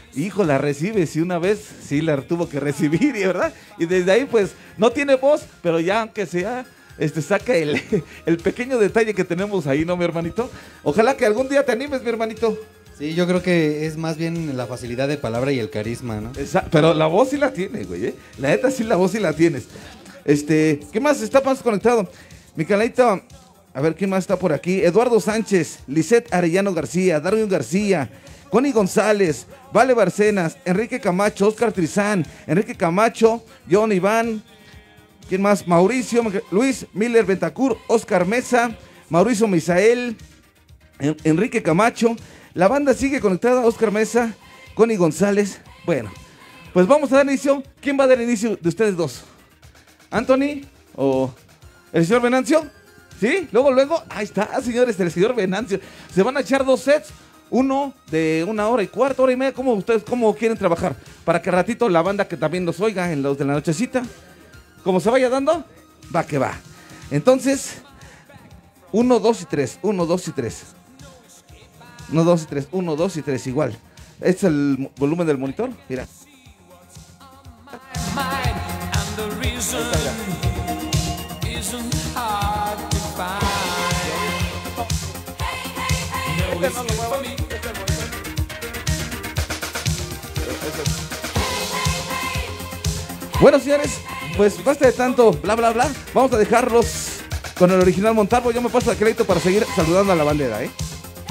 hijo, la recibe, si una vez sí la tuvo que recibir, ¿verdad? Y desde ahí pues no tiene voz, pero ya aunque sea, saca el pequeño detalle que tenemos ahí, ¿no, mi hermanito? Ojalá que algún día te animes, mi hermanito. Sí, yo creo que es más bien la facilidad de palabra y el carisma, ¿no? Pero la voz sí la tiene, güey, ¿eh? La neta sí, la voz sí la tienes. ¿Qué más está más conectado? Mi canalito, a ver, ¿quién más está por aquí? Eduardo Sánchez, Lisette Arellano García, Darwin García, Connie González, Vale Barcenas, Enrique Camacho, Oscar Trizán, Enrique Camacho, John Iván, ¿quién más? Mauricio, Luis Miller Bentacur, Oscar Mesa, Mauricio Misael, Enrique Camacho. La banda sigue conectada, Oscar Mesa, Connie González. Bueno, pues vamos a dar inicio. ¿Quién va a dar inicio de ustedes dos? ¿Anthony o el señor Venancio? ¿Sí? Luego, ahí está, señores, el señor Venancio. Se van a echar 2 sets, uno de 1 hora y cuarto, hora y media. ¿Cómo ustedes quieren trabajar? Para que ratito la banda que también nos oiga en los de la nochecita, como se vaya dando, va que va. Entonces, 1, 2 y 3, 1, 2 y 3. 1, 2 y 3, 1, 2 y 3, igual. Este es el volumen del monitor, mira. Bueno, señores, pues basta de tanto bla bla bla. Vamos a dejarlos con el original Montalvo. Yo me paso el crédito para seguir saludando a la bandera, ¿eh?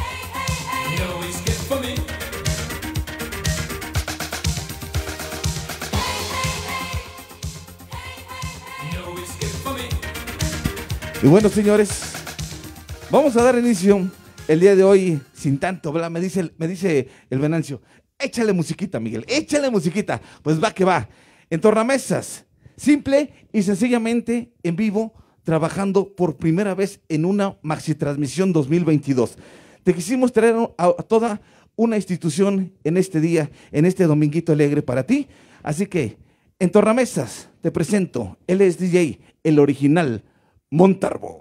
Y bueno, señores, vamos a dar inicio el día de hoy sin tanto bla. Me dice el Venancio, échale musiquita, Miguel, échale musiquita. Pues va que va. En tornamesas, simple y sencillamente en vivo, trabajando por primera vez en una maxi transmisión 2022. Te quisimos traer a toda una institución en este día, en este dominguito alegre para ti. Así que, en tornamesas, te presento, él es DJ, el original Montalvo.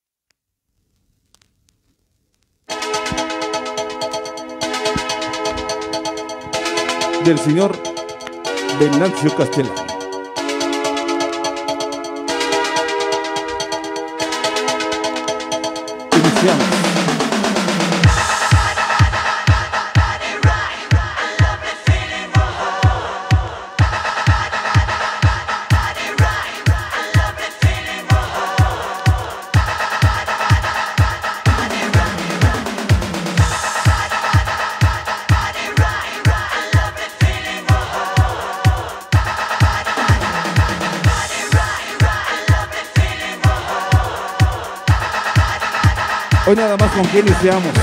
Del señor Venancio Castellano. Iniciamos. Hoy nada más con quién iniciamos.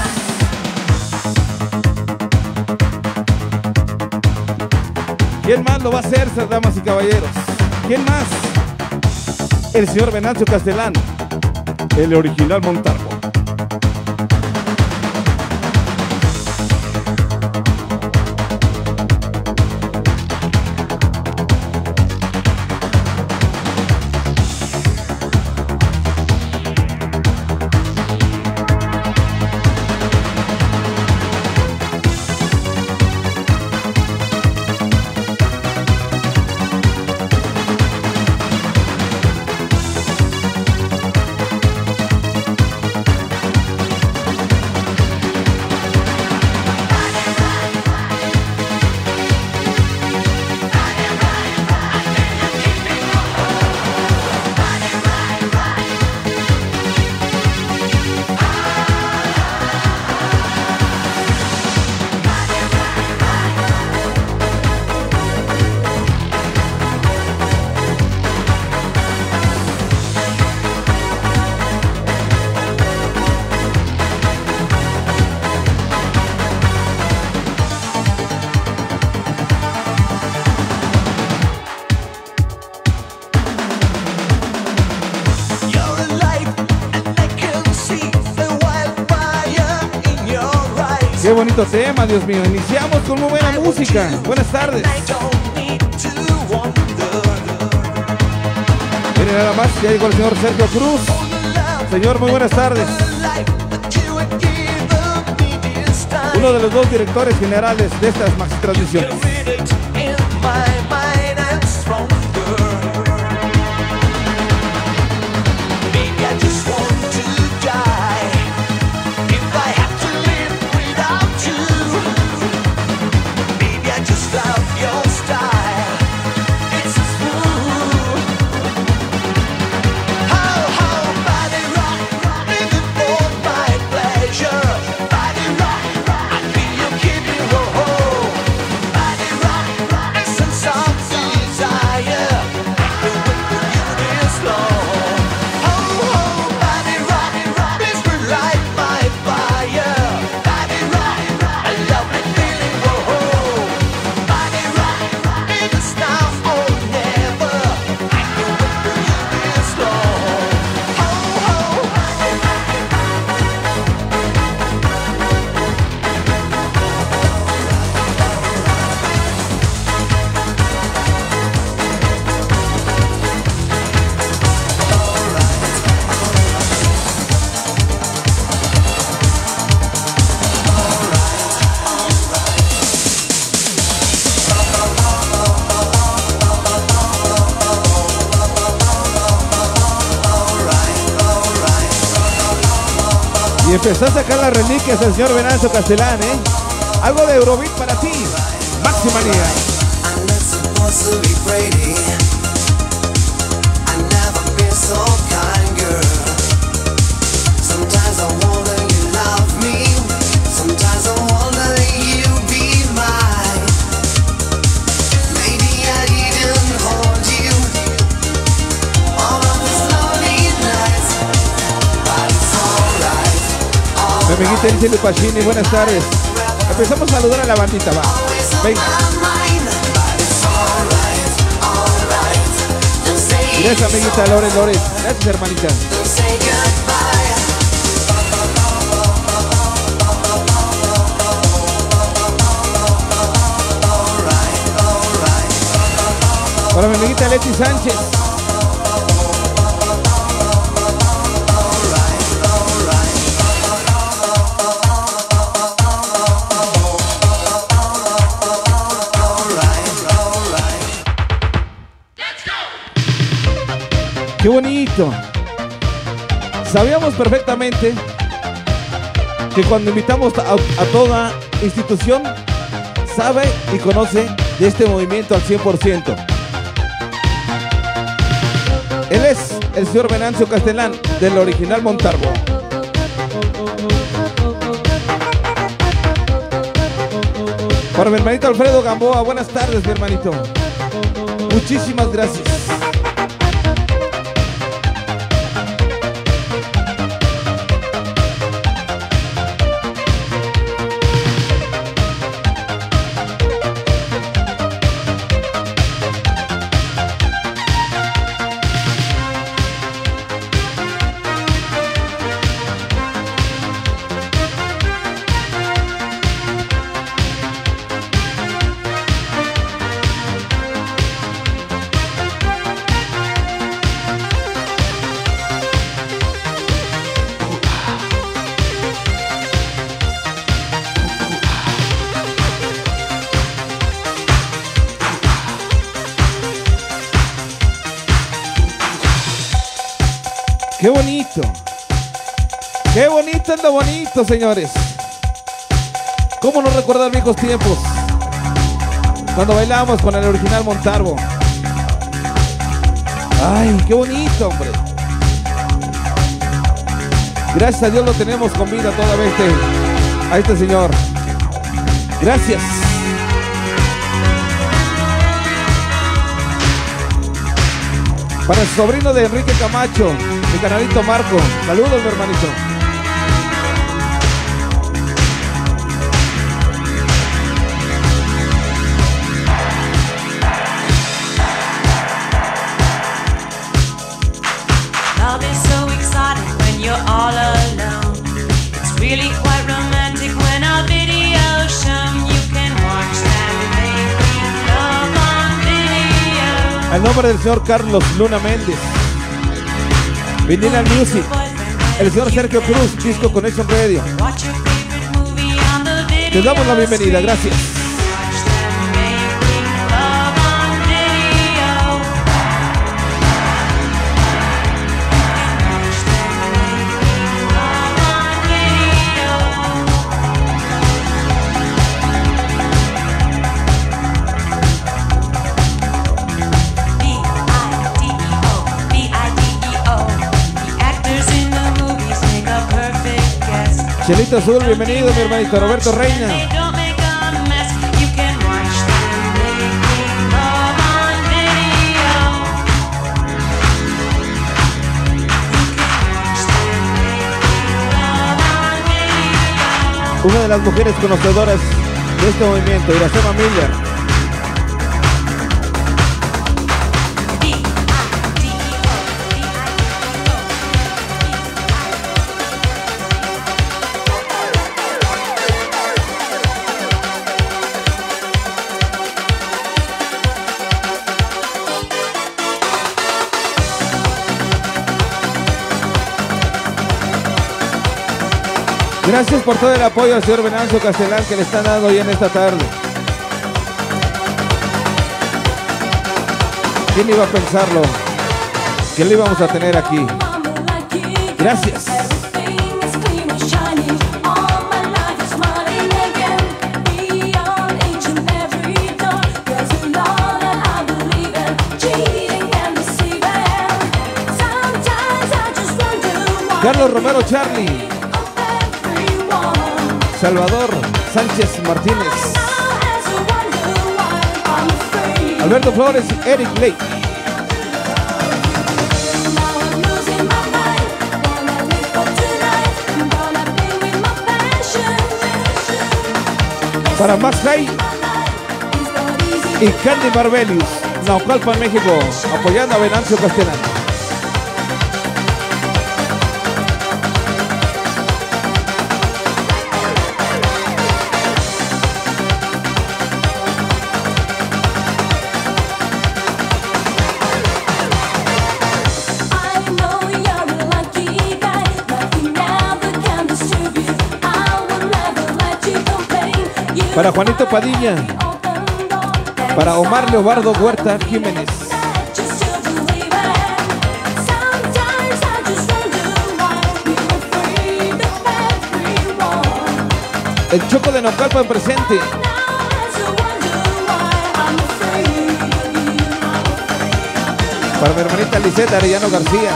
¿Quién más lo va a hacer, damas y caballeros? ¿Quién más? El señor Venancio Castellano, el original Montalvo. Qué bonito tema, Dios mío. Iniciamos con muy buena música. Buenas tardes. Miren nada más, ya llegó el señor Sergio Cruz. Señor, muy buenas tardes. uno de los dos directores generales de estas maxi transmisiones. Y empezó a sacar las reliquias el señor Venancio Castellán, ¿eh? Algo de Eurobeat para ti, Maxi Manía. Mi amiguita Elsie Pacini, buenas tardes. Empezamos a saludar a la bandita, va. Venga. Gracias, amiguita Loren. Gracias, hermanita. Para mi amiguita Leti Sánchez. ¡Qué bonito! Sabíamos perfectamente que cuando invitamos a toda institución, sabe y conoce de este movimiento al 100%. Él es el señor Venancio Castellán, del Original Montalvo. Para mi hermanito Alfredo Gamboa, buenas tardes, mi hermanito. Muchísimas gracias. ¡Qué bonito! ¡Qué bonito es lo bonito, señores! ¿Cómo no recordar viejos tiempos? Cuando bailábamos con el Original Montalvo. ¡Ay, qué bonito, hombre! Gracias a Dios lo tenemos con vida todavía a este señor. Gracias. Para el sobrino de Enrique Camacho, mi canalito Marco. Saludos, mi hermanito. Love is so exciting when you're all alone. It's really quite romantic when our video's shown. You can watch them making love on video. Al nombre del señor Carlos Luna Méndez. Vinyl Music. El señor Sergio Cruz, Disco Connection Radio. Watch your favorite movie on the video. Te damos la bienvenida, gracias. Chelito Azul, bienvenido mi hermanito Roberto Reina. Una de las mujeres conocedoras de este movimiento, Iracema Miller. Gracias por todo el apoyo al señor Venancio Castelán que le están dando hoy en esta tarde. ¿Quién iba a pensarlo? Que lo íbamos a tener aquí. Gracias. Carlos Romero Charlie. Salvador Sánchez Martínez, Alberto Flores, Eric Lake. Para Max Hay y Candy Marbelius, Naucalpan, México, apoyando a Venancio Castelán. Para Juanito Padilla, para Omar Leobardo Huerta Jiménez, el Choco de Naucalpan presente, para mi hermanita Lisette Arellano García.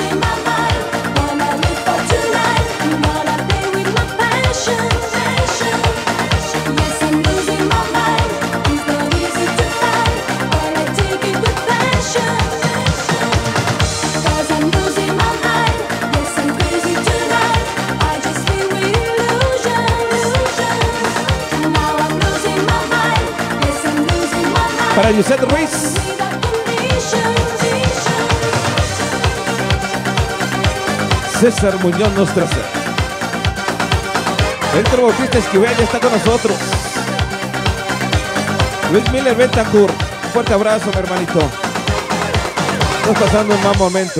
Para Yusef Ruiz, César Muñoz Nostraza, Héctor Bautista Esquivel está con nosotros, Luis Miller Betancourt, un fuerte abrazo mi hermanito, estamos pasando un mal momento.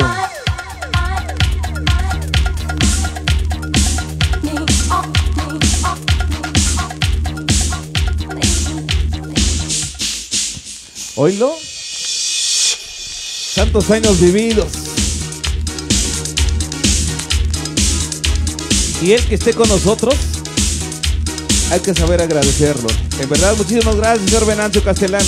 Oílo, tantos años vividos y el que esté con nosotros hay que saber agradecerlo. En verdad, muchísimas gracias, señor Venancio Castelán.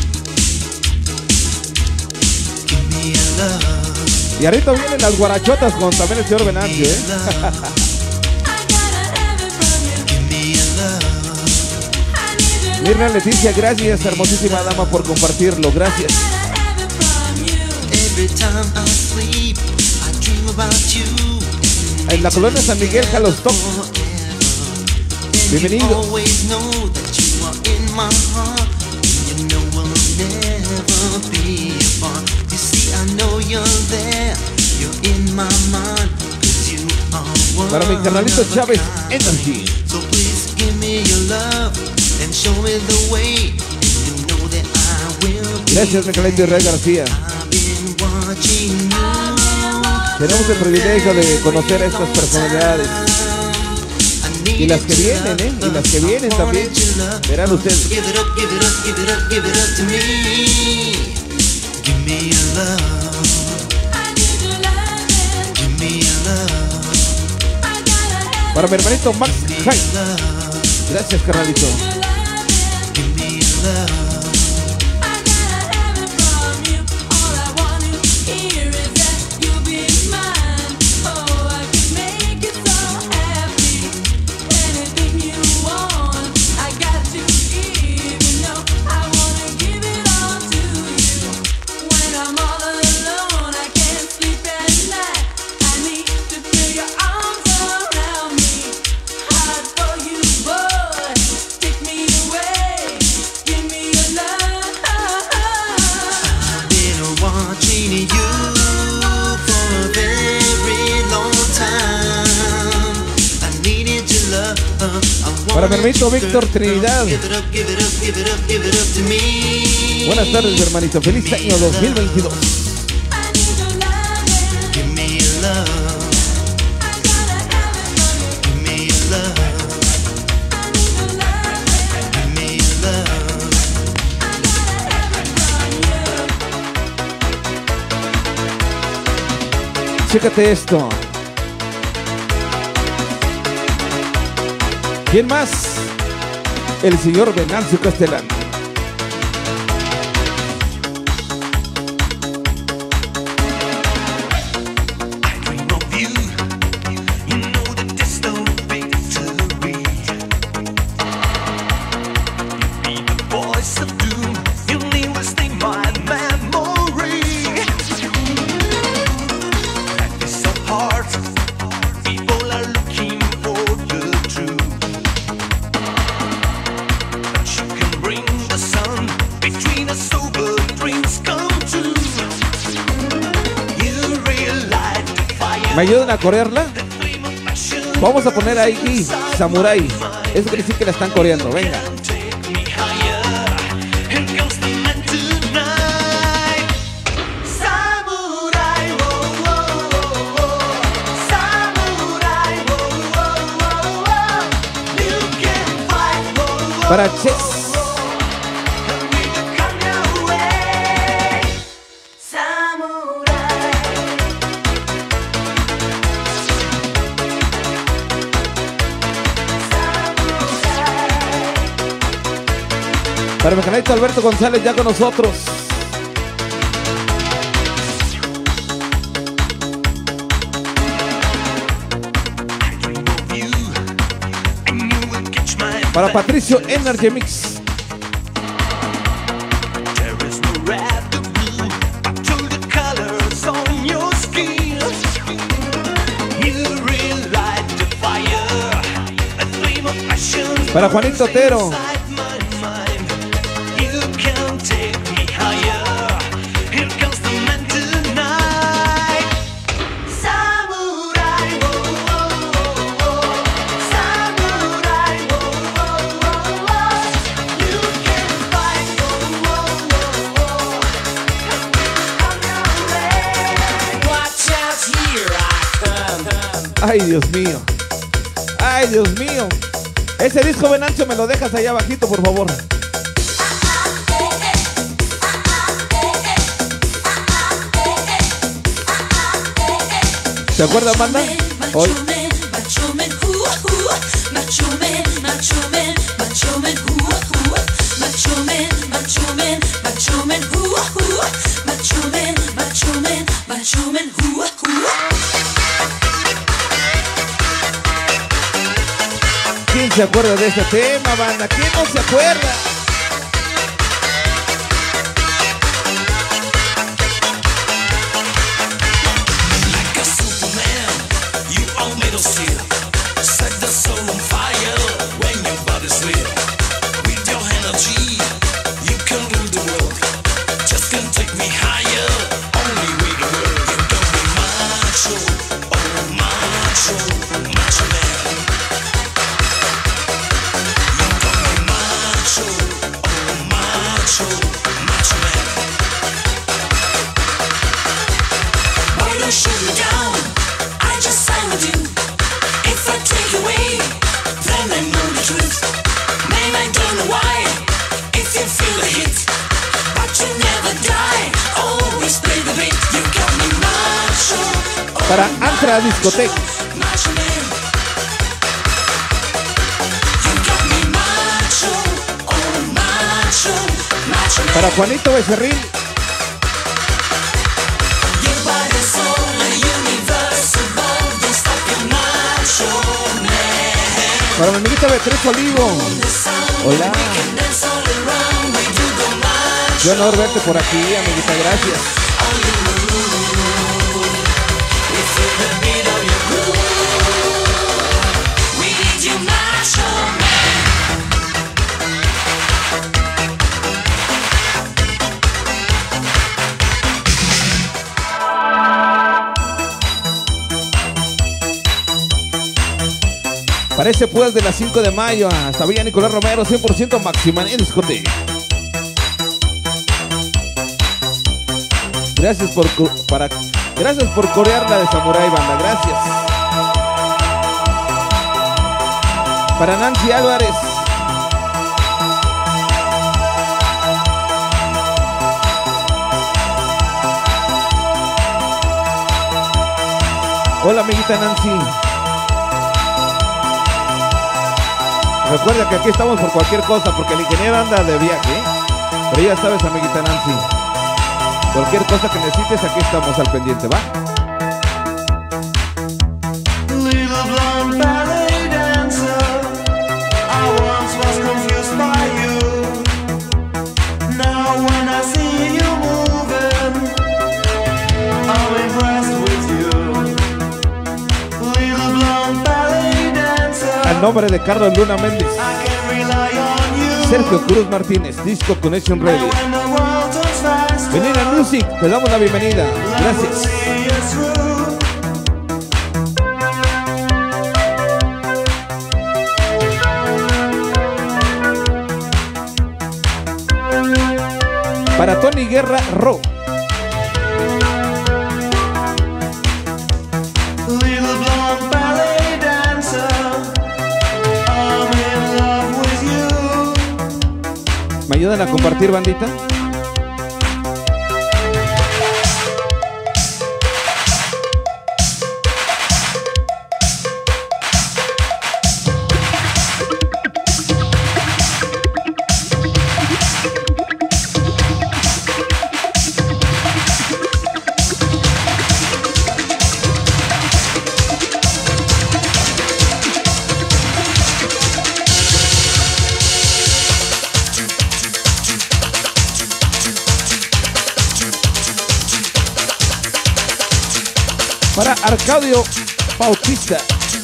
Y ahorita vienen las guarachotas con también el señor Venancio, ¿eh? Mirna Leticia, gracias, hermosísima dama, por compartirlo. Gracias. En la colonia San Miguel, Jalostón. Bienvenido. Para mi canalito Chávez Energy. Gracias, mi canalito Israel García. Tenemos el privilegio de conocer a estas personalidades. Y las que vienen, ¿eh? Y las que vienen también. Verán ustedes. Give it up, give it up, give it up, give it up to me. Give me your love. Give me your love. Para mi hermanito Max High. Gracias, carnalito. Give me your love. Para mi hermanito Víctor Trinidad. Buenas tardes, mi hermanito. Feliz año 2022. Chécate esto. ¿Quién más? El señor Venancio Castellano. ¿Me ayudan a corearla? Vamos a poner ahí Samurai. Eso quiere decir que la están coreando. Venga. Para Chess. Para mi canalito Alberto González ya con nosotros. Para Patricio Energy Mix. Para Juanito Otero. Ay, Dios mío. Ay, Dios mío. Ese disco, Venancio, me lo dejas allá abajito, por favor. ¿Se acuerdan, banda? Hoy. ¿Quién se acuerda de este tema, banda? ¿Quién no se acuerda? play the hits, but you never die. Always play the beat. You got me macho. Para Antra Discotec. Macho man. You got me macho. Oh, macho. Macho man. Para Juanito Becerril. Your body's soul, a universe above. Don't stop your macho man. Para mi amiguita Beatriz Olivo. Hola. Qué honor verte por aquí, amiguita, gracias. Parece pues de las 5 de mayo hasta Villa Nicolás Romero, 100% Maximania Discoteca. Gracias por corear la de Samurai Banda, gracias. Para Nancy Álvarez. Hola, amiguita Nancy. Recuerda que aquí estamos por cualquier cosa, porque el ingeniero anda de viaje, ¿eh? Pero ya sabes, amiguita Nancy, cualquier cosa que necesites, aquí estamos al pendiente, ¿va? Little blonde ballet dancer, I once was confused by you. Now when I see you moving, I'm impressed with you. Little blonde ballet dancer, Al nombre de Carlos Luna Méndez, I can rely on you. Sergio Cruz Martínez, Disco Connection Radio. And when the world turns faster, Venir a Music, te damos la bienvenida. love will Gracias. see us through. Para Tony Guerra Ro. Little blonde ballet dancer, I'm in love with you. ¿Me ayudan a compartir, bandita? Para Arcadio Bautista.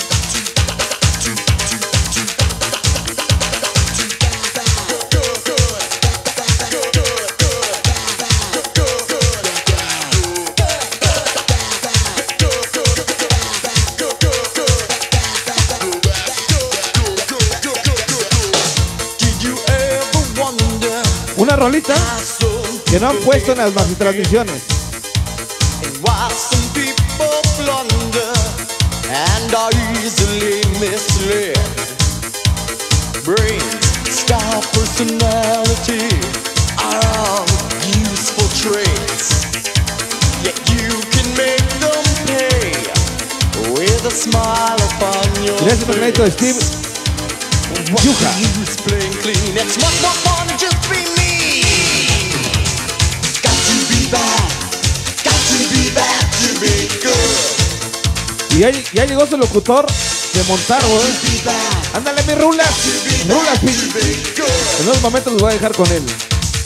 Una rolita que no han puesto en las transmisiones. Why some people blunder and are easily misled. Brains, style, personality are all useful traits. Yet you can make them pay with a smile upon your Gracias, face. Magneto Steve. What's Yuka. the use playing clean? It's much more fun to just be me. Got to be bad. Got to be bad to be good. Y ya llegó su locutor de Montarro, ¿eh? Be bad. Ándale, mi Rulas. Rulas, To pi- be good. en unos momentos los voy a dejar con él.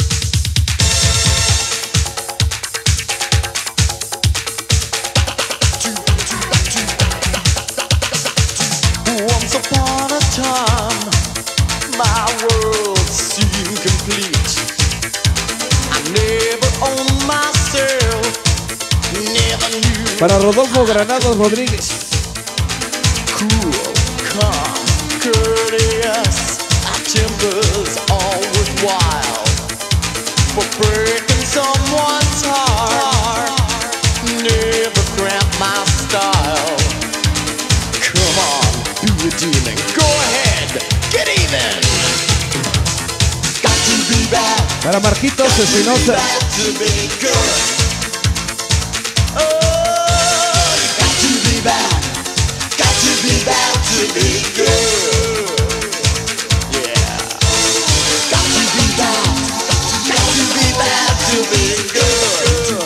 Once upon a time, my world seemed complete. I never owned myself, never knew. Para Rodolfo Granados Rodríguez. Cool, calm, courteous, our tempers all worthwhile. For breaking someone's heart, never cramp my style. Come on, do the demon, go ahead, get even. Got to be bad, Para Marquitos Espinosa. To be good. Oh, got to be bad. Got to be bad to be good. Yeah. Got to be bad. Got to be bad to be good.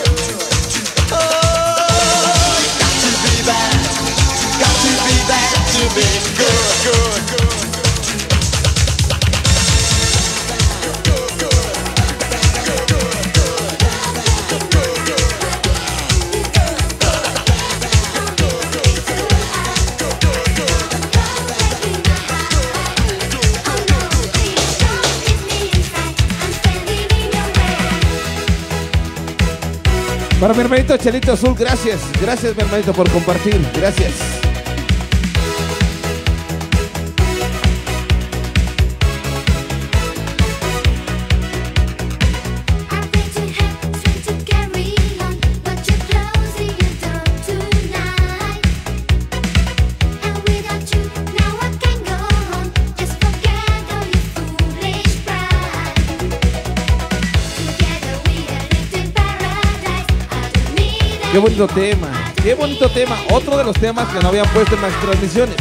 Oh, got to be bad. Got to be bad to be good. Good, good. Para mi hermanito Chelito Azul, gracias. Gracias, mi hermanito, por compartir. Gracias. Qué bonito tema, qué bonito tema. Otro de los temas que no habían puesto en las transmisiones.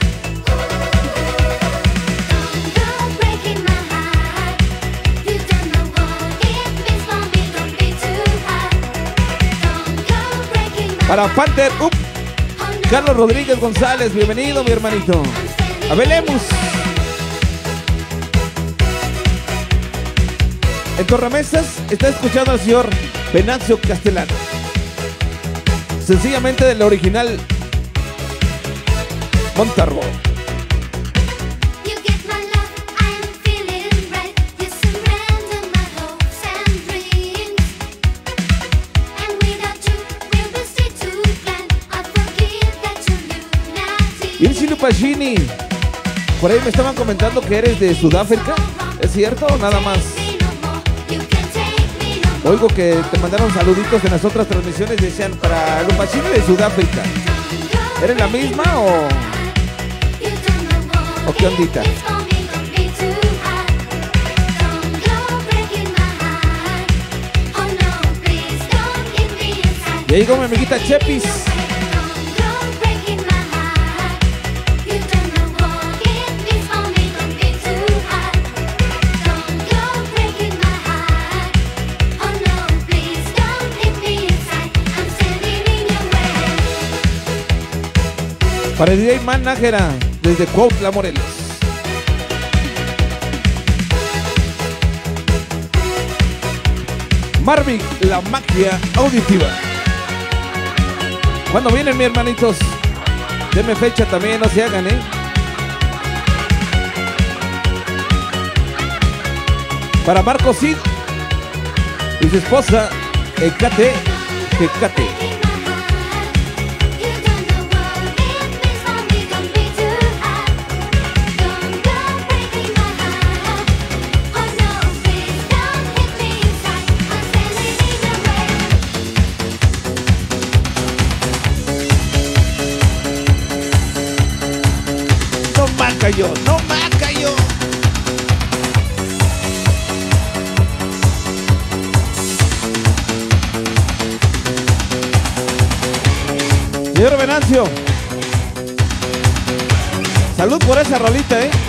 Para Panther, Carlos Rodríguez González, bienvenido mi hermanito. Abelemos. En Torremesas está escuchando al señor Venancio Castellano. Sencillamente del original Montarro. Ilsi Lupacini, por ahí me estaban comentando que eres de Sudáfrica. ¿Es cierto o nada más? Oigo que te mandaron saluditos en las otras transmisiones, decían para Lupacini de Sudáfrica. ¿Eres la misma o qué ondita? Ya llegó mi amiguita Chepis. Para el DJ Man Nájera, desde Cuautla, Morelos. Marvic, la magia auditiva. ¿Cuándo vienen, mis hermanitos? Denme fecha también, no se hagan, ¿eh? Para Marco Cid y su esposa, Ecate, Tecate. No maca yo. Señor Venancio, salud por esa rolita, ¿eh?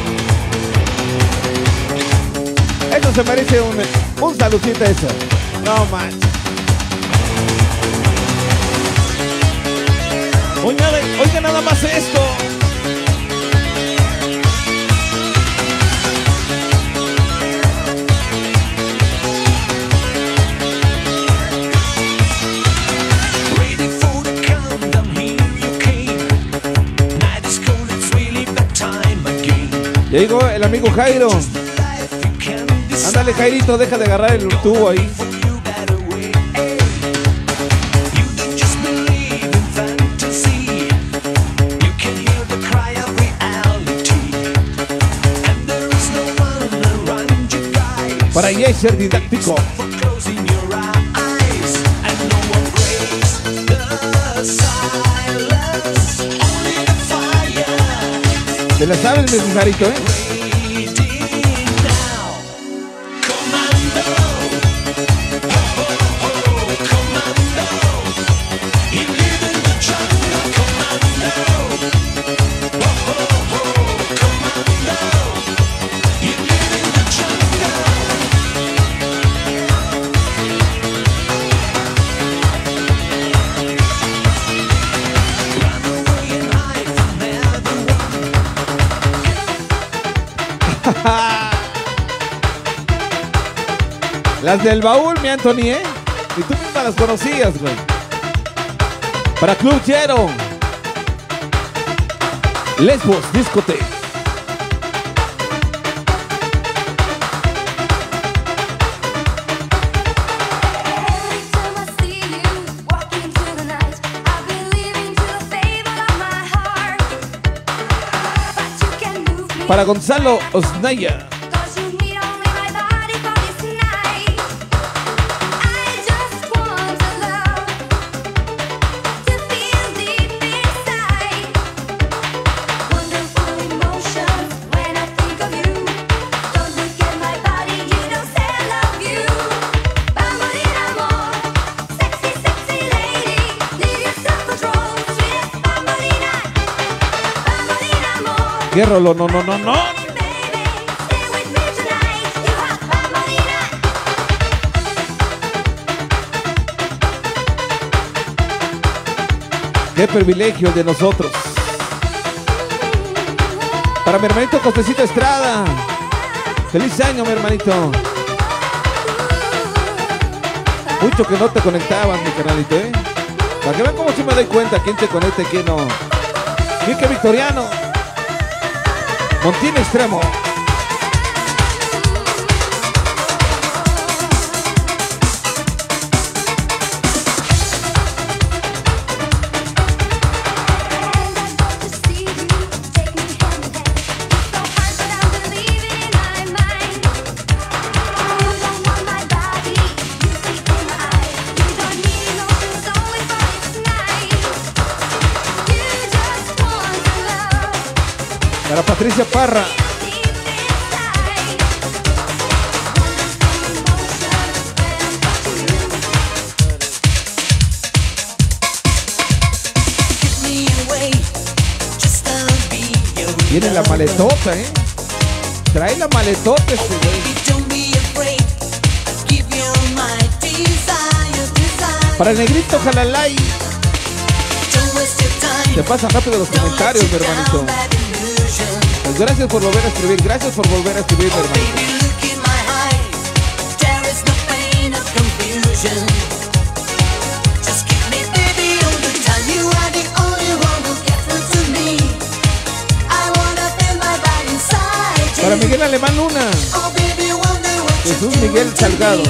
Eso se merece un saludcito eso. No manches. Oiga nada más esto. Ya llegó el amigo Jairo. Ándale, Jairito, deja de agarrar el tubo ahí. Para Yeser Didáctico. ¿Te la sabes, mi Jarito, eh? Comando. Las del baúl, mi Anthony, ¿eh? Y tú misma las conocías, güey. Para Club Jero. Lesbos, Discoteca. Para Gonzalo Osnaya. ¿Qué rolo? No. Qué privilegio de nosotros. Para mi hermanito Costecito Estrada. Feliz año, mi hermanito. Mucho que no te conectaban, mi carnalito, ¿eh? Para que vean cómo sí me doy cuenta quién te conecta y quién no. Quique Victoriano. Montín Extremo. Para Patricia Parra. Viene la maletota, ¿eh? Trae la maletota este güey. Para el negrito Jalalay. Se pasan rápido los comentarios, mi hermanito. Pues gracias por volver a escribir, gracias por volver a escribir, mi hermanito. Para Miguel Alemán Luna. Jesús Miguel Salgado.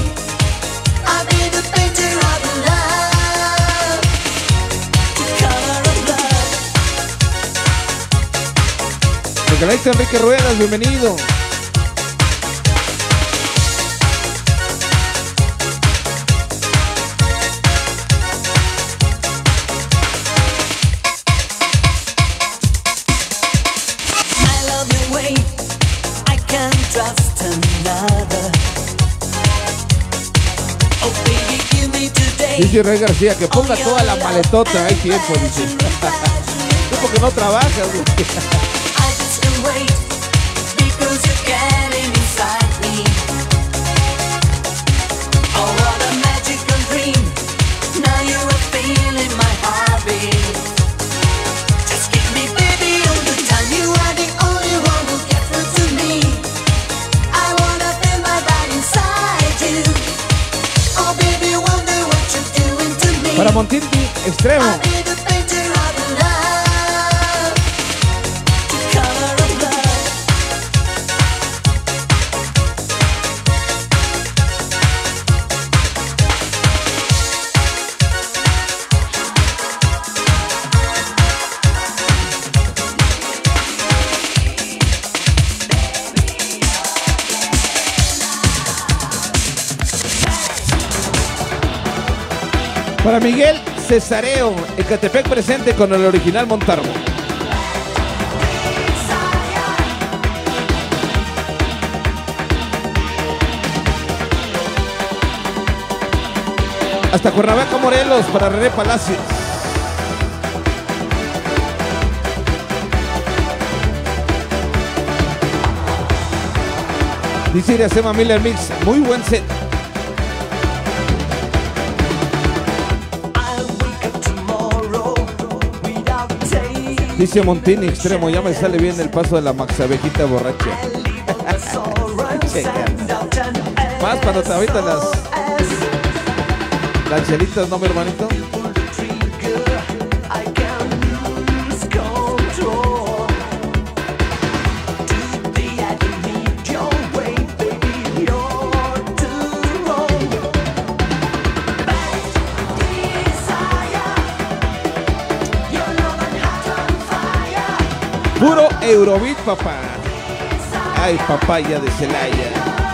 Nicolás Enrique Ruedas, bienvenido. Dice Rey García que ponga toda la maletota, hay tiempo, dice. Tú porque no trabajas, güey. Para Montín Extremo. Para Miguel Cesareo, Ecatepec presente con el original Montarbo. Hasta Cuernavaca, Morelos, para René Palacios. Dice Iracema Miller Mix, muy buen set. Dice Montín Extremo, ya me sale bien el paso de la maxabejita borracha. Checa. Más cuando te avientan las chelitas, ¿no, mi hermanito? Puro Eurobeat, papá. Ay, papaya de Celaya.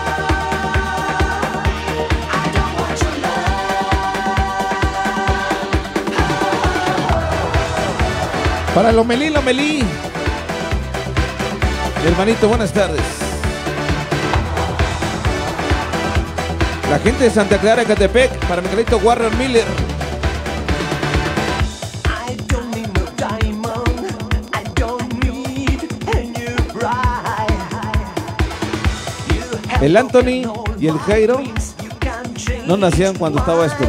Para Lomelí, Lomelí. Hermanito, buenas tardes. La gente de Santa Clara, Ecatepec, para mi querido Warren Miller. El Anthony y el Jairo no nacían cuando estaba esto.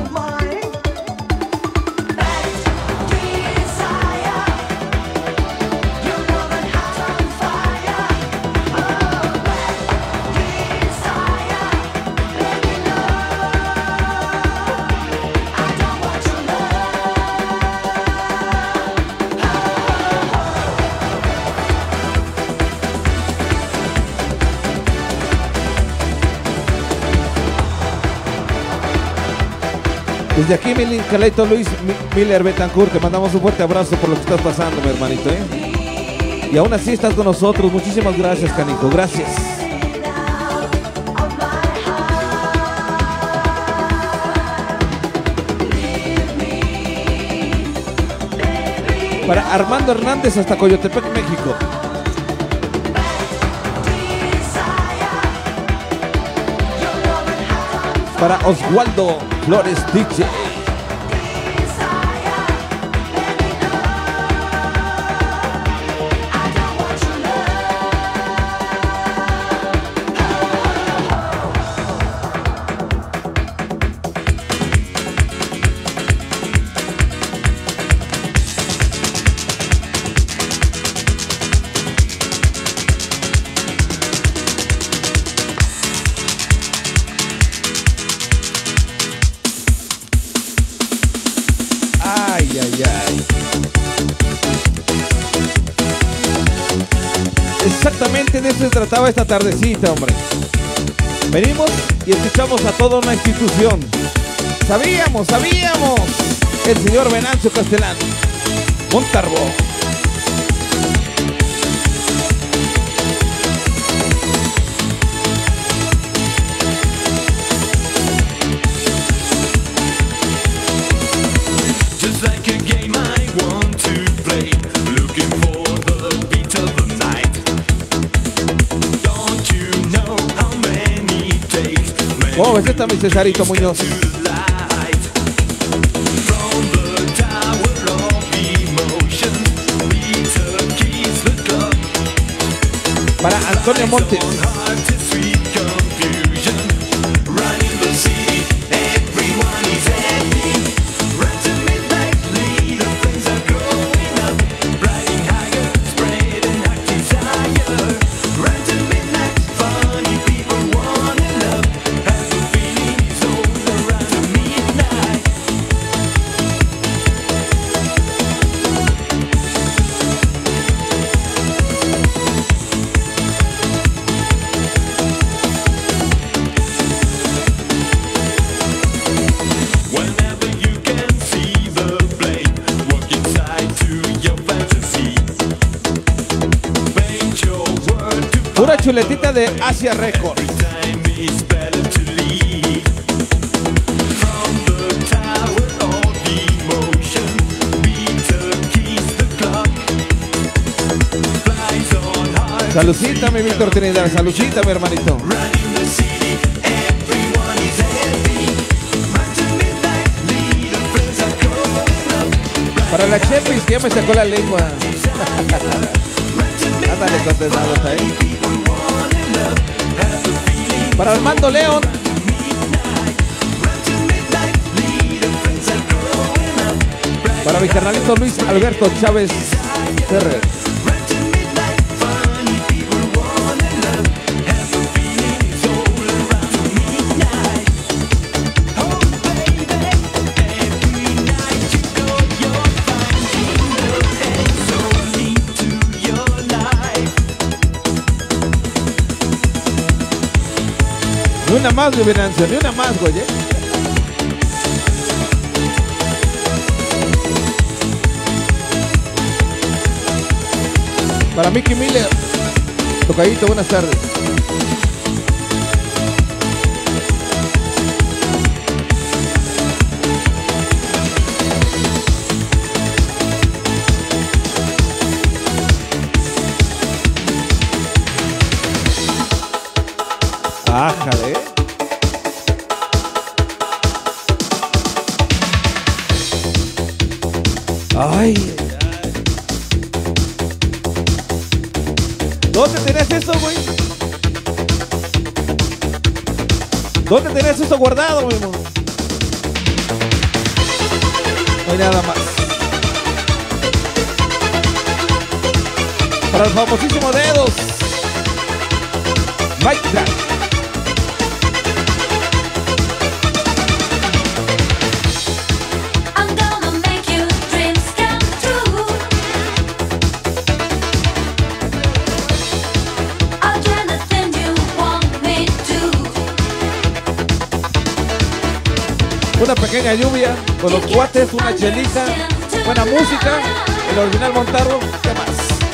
Desde aquí, mi Carlito Luis Miller Betancourt, te mandamos un fuerte abrazo por lo que estás pasando, mi hermanito, ¿eh? Y aún así estás con nosotros. Muchísimas gracias, canijo. Gracias. Para Armando Hernández hasta Coyotepec, México. Para Oswaldo Flores DJ. Exactamente de eso se trataba esta tardecita, hombre. Venimos y escuchamos a toda una institución. Sabíamos. El señor Venancio Castellán, Montalvo. Just like a game I want to play, looking for the beat of the night. Don't you know how many takes? ¿Cómo ves esta, mi Cesarito Muñoz? From the tower of emotion, Peter keys the clock. Para Antonio Montes. Heart to sweet confusion, running the city, everyone is happy. Run to midnight, lead, the flames are growing up, riding higher, spreading hot desire. Run to midnight, funny people wanna love, as the feeling is over, run to midnight. Whenever you can see the flame, walk inside to your fantasy. Paint your word to Pura chuletita de Asia Record. time is better to leave. From the tower of emotion, Peter keys the clock. Flies on high, Salucita, mi Víctor Trinidad. Salucita, mi hermanito. running the city, everyone is happy. Run to midnight, lead, the flames are going up. Para la Chepis, que ya me sacó la lengua. Ándale, contestado, está ahí. Para Armando León. Para mi carnalito Luis Alberto Chávez Ferrer. una más, güey, Venancio, ni una más, güey, Para Mickey Miller. Tocadito, buenas tardes. Ájale. Ay. ¿Dónde tenés eso, güey? ¿Dónde tenés eso guardado, mi amor? No hay nada más. Para el famosísimo Dedos. Mike Jack. I'm gonna make your dreams come true. I'll do anything you want me to. Una pequeña lluvia con los cuates, una chelita, buena música, el original Montarro, ¿qué más?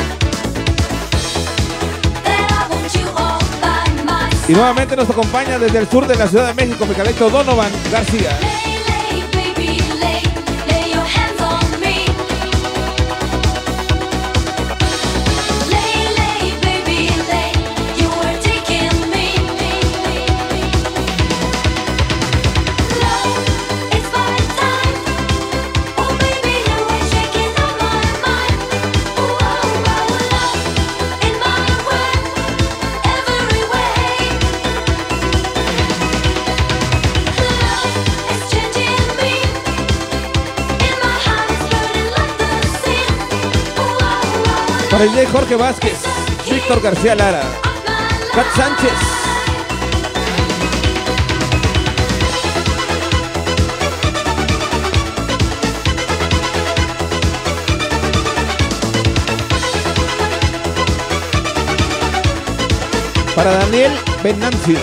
Y nuevamente nos acompaña desde el sur de la Ciudad de México, mi Carlito Donovan García. Para el J. Jorge Vázquez, Víctor García Lara, Cat Sánchez. Para Daniel Venancio.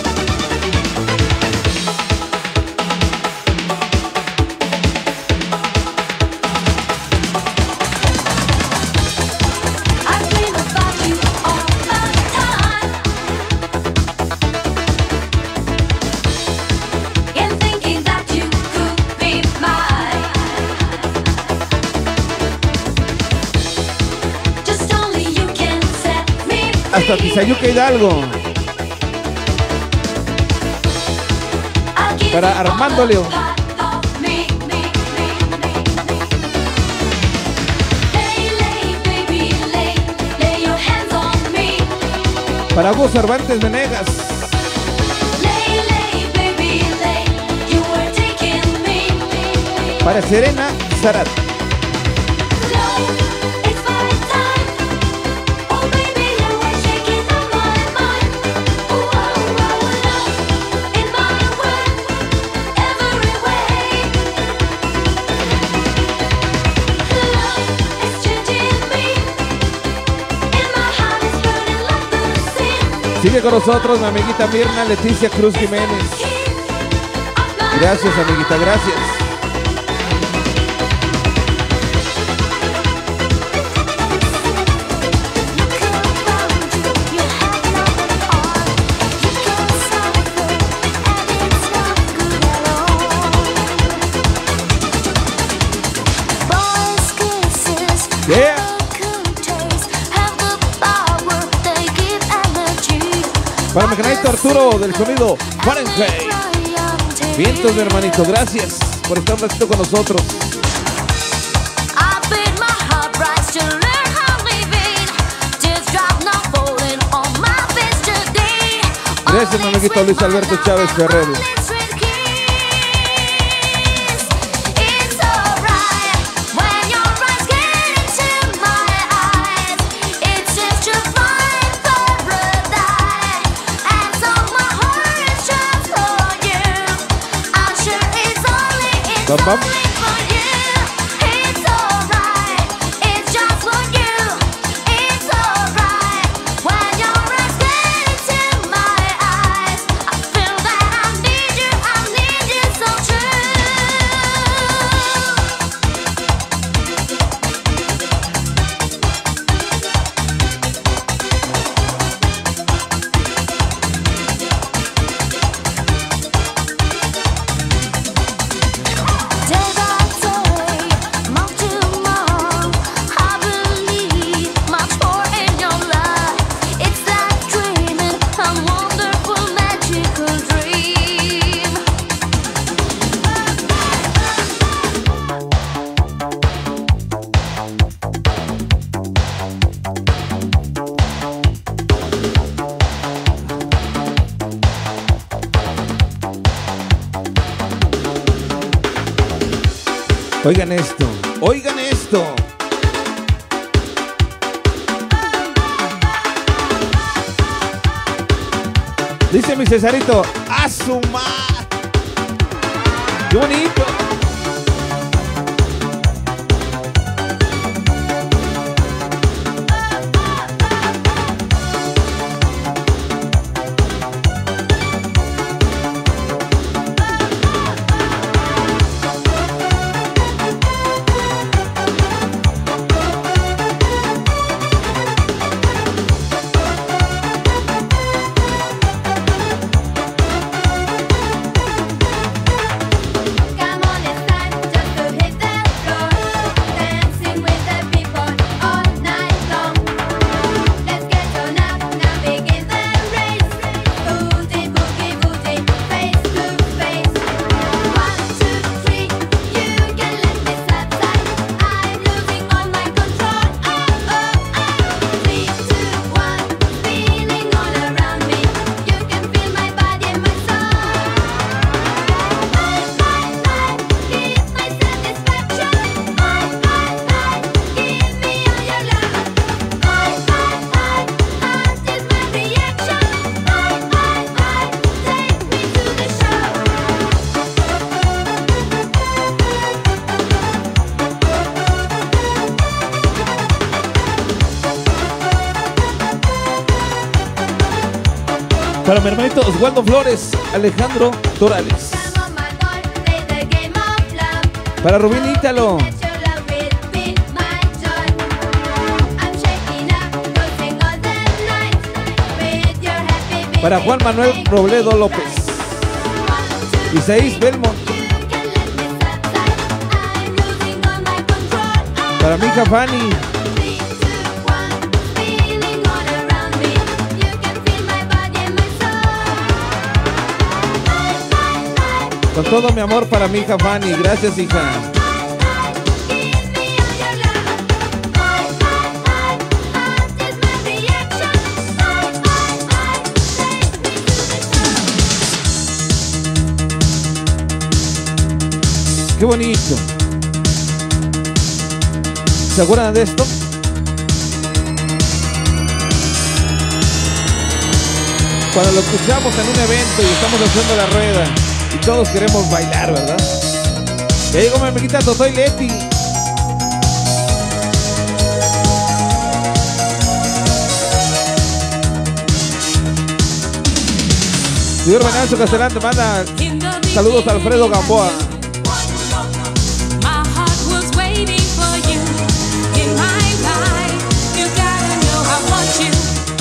Hasta Tizayuca Hidalgo. Para Armando León. Para Hugo Cervantes Venegas. Para Serena Zarat. Sigue con nosotros mi amiguita Mirna Leticia Cruz Jiménez. Gracias, amiguita, gracias. Yeah. Para mi canalito Arturo del sonido Fahrenheit. Vientos, mi hermanito, gracias por estar un ratito con nosotros. Gracias, mi amiguito Luis Alberto Chávez Ferrer. Bam, bam. Oigan esto, oigan esto. Dice mi Cesarito, ¡a su madre! ¡Qué bonito! Come on, it's time just to hit that floor, dancing with the people all night long. Let's get on up, now begin the race. Booty, boogie, booty, face to face. 1, 2, 3, you can let me subside. I'm losing all my control. Oh, oh, oh. 3, 2, 1, spinning all around me. You can feel my body and my soul. Give my satisfaction. Give me all your love. Heart is my reaction. Take me to the show. Para mi hermanito Oswaldo Flores, Alejandro Torales. Come on, my boy, play the game of love. Para Rubén Ítalo. Let your love be my joy. I'm shaking up, losing all the night with your happy beat. Para Juan Manuel Robledo López. Isaías Belmont. Para mi hija Fanny. Con todo mi amor para mi hija Fanny. Gracias, hija. Qué bonito. ¿Se acuerdan de esto? Cuando lo escuchamos en un evento y estamos haciendo la rueda y todos queremos bailar, ¿verdad? Ya llegó mi amiguita Totoy Leti. Señor Venancio Castellán te manda saludos a Alfredo Gamboa. My heart was waiting for you in my life. You gotta know I want you.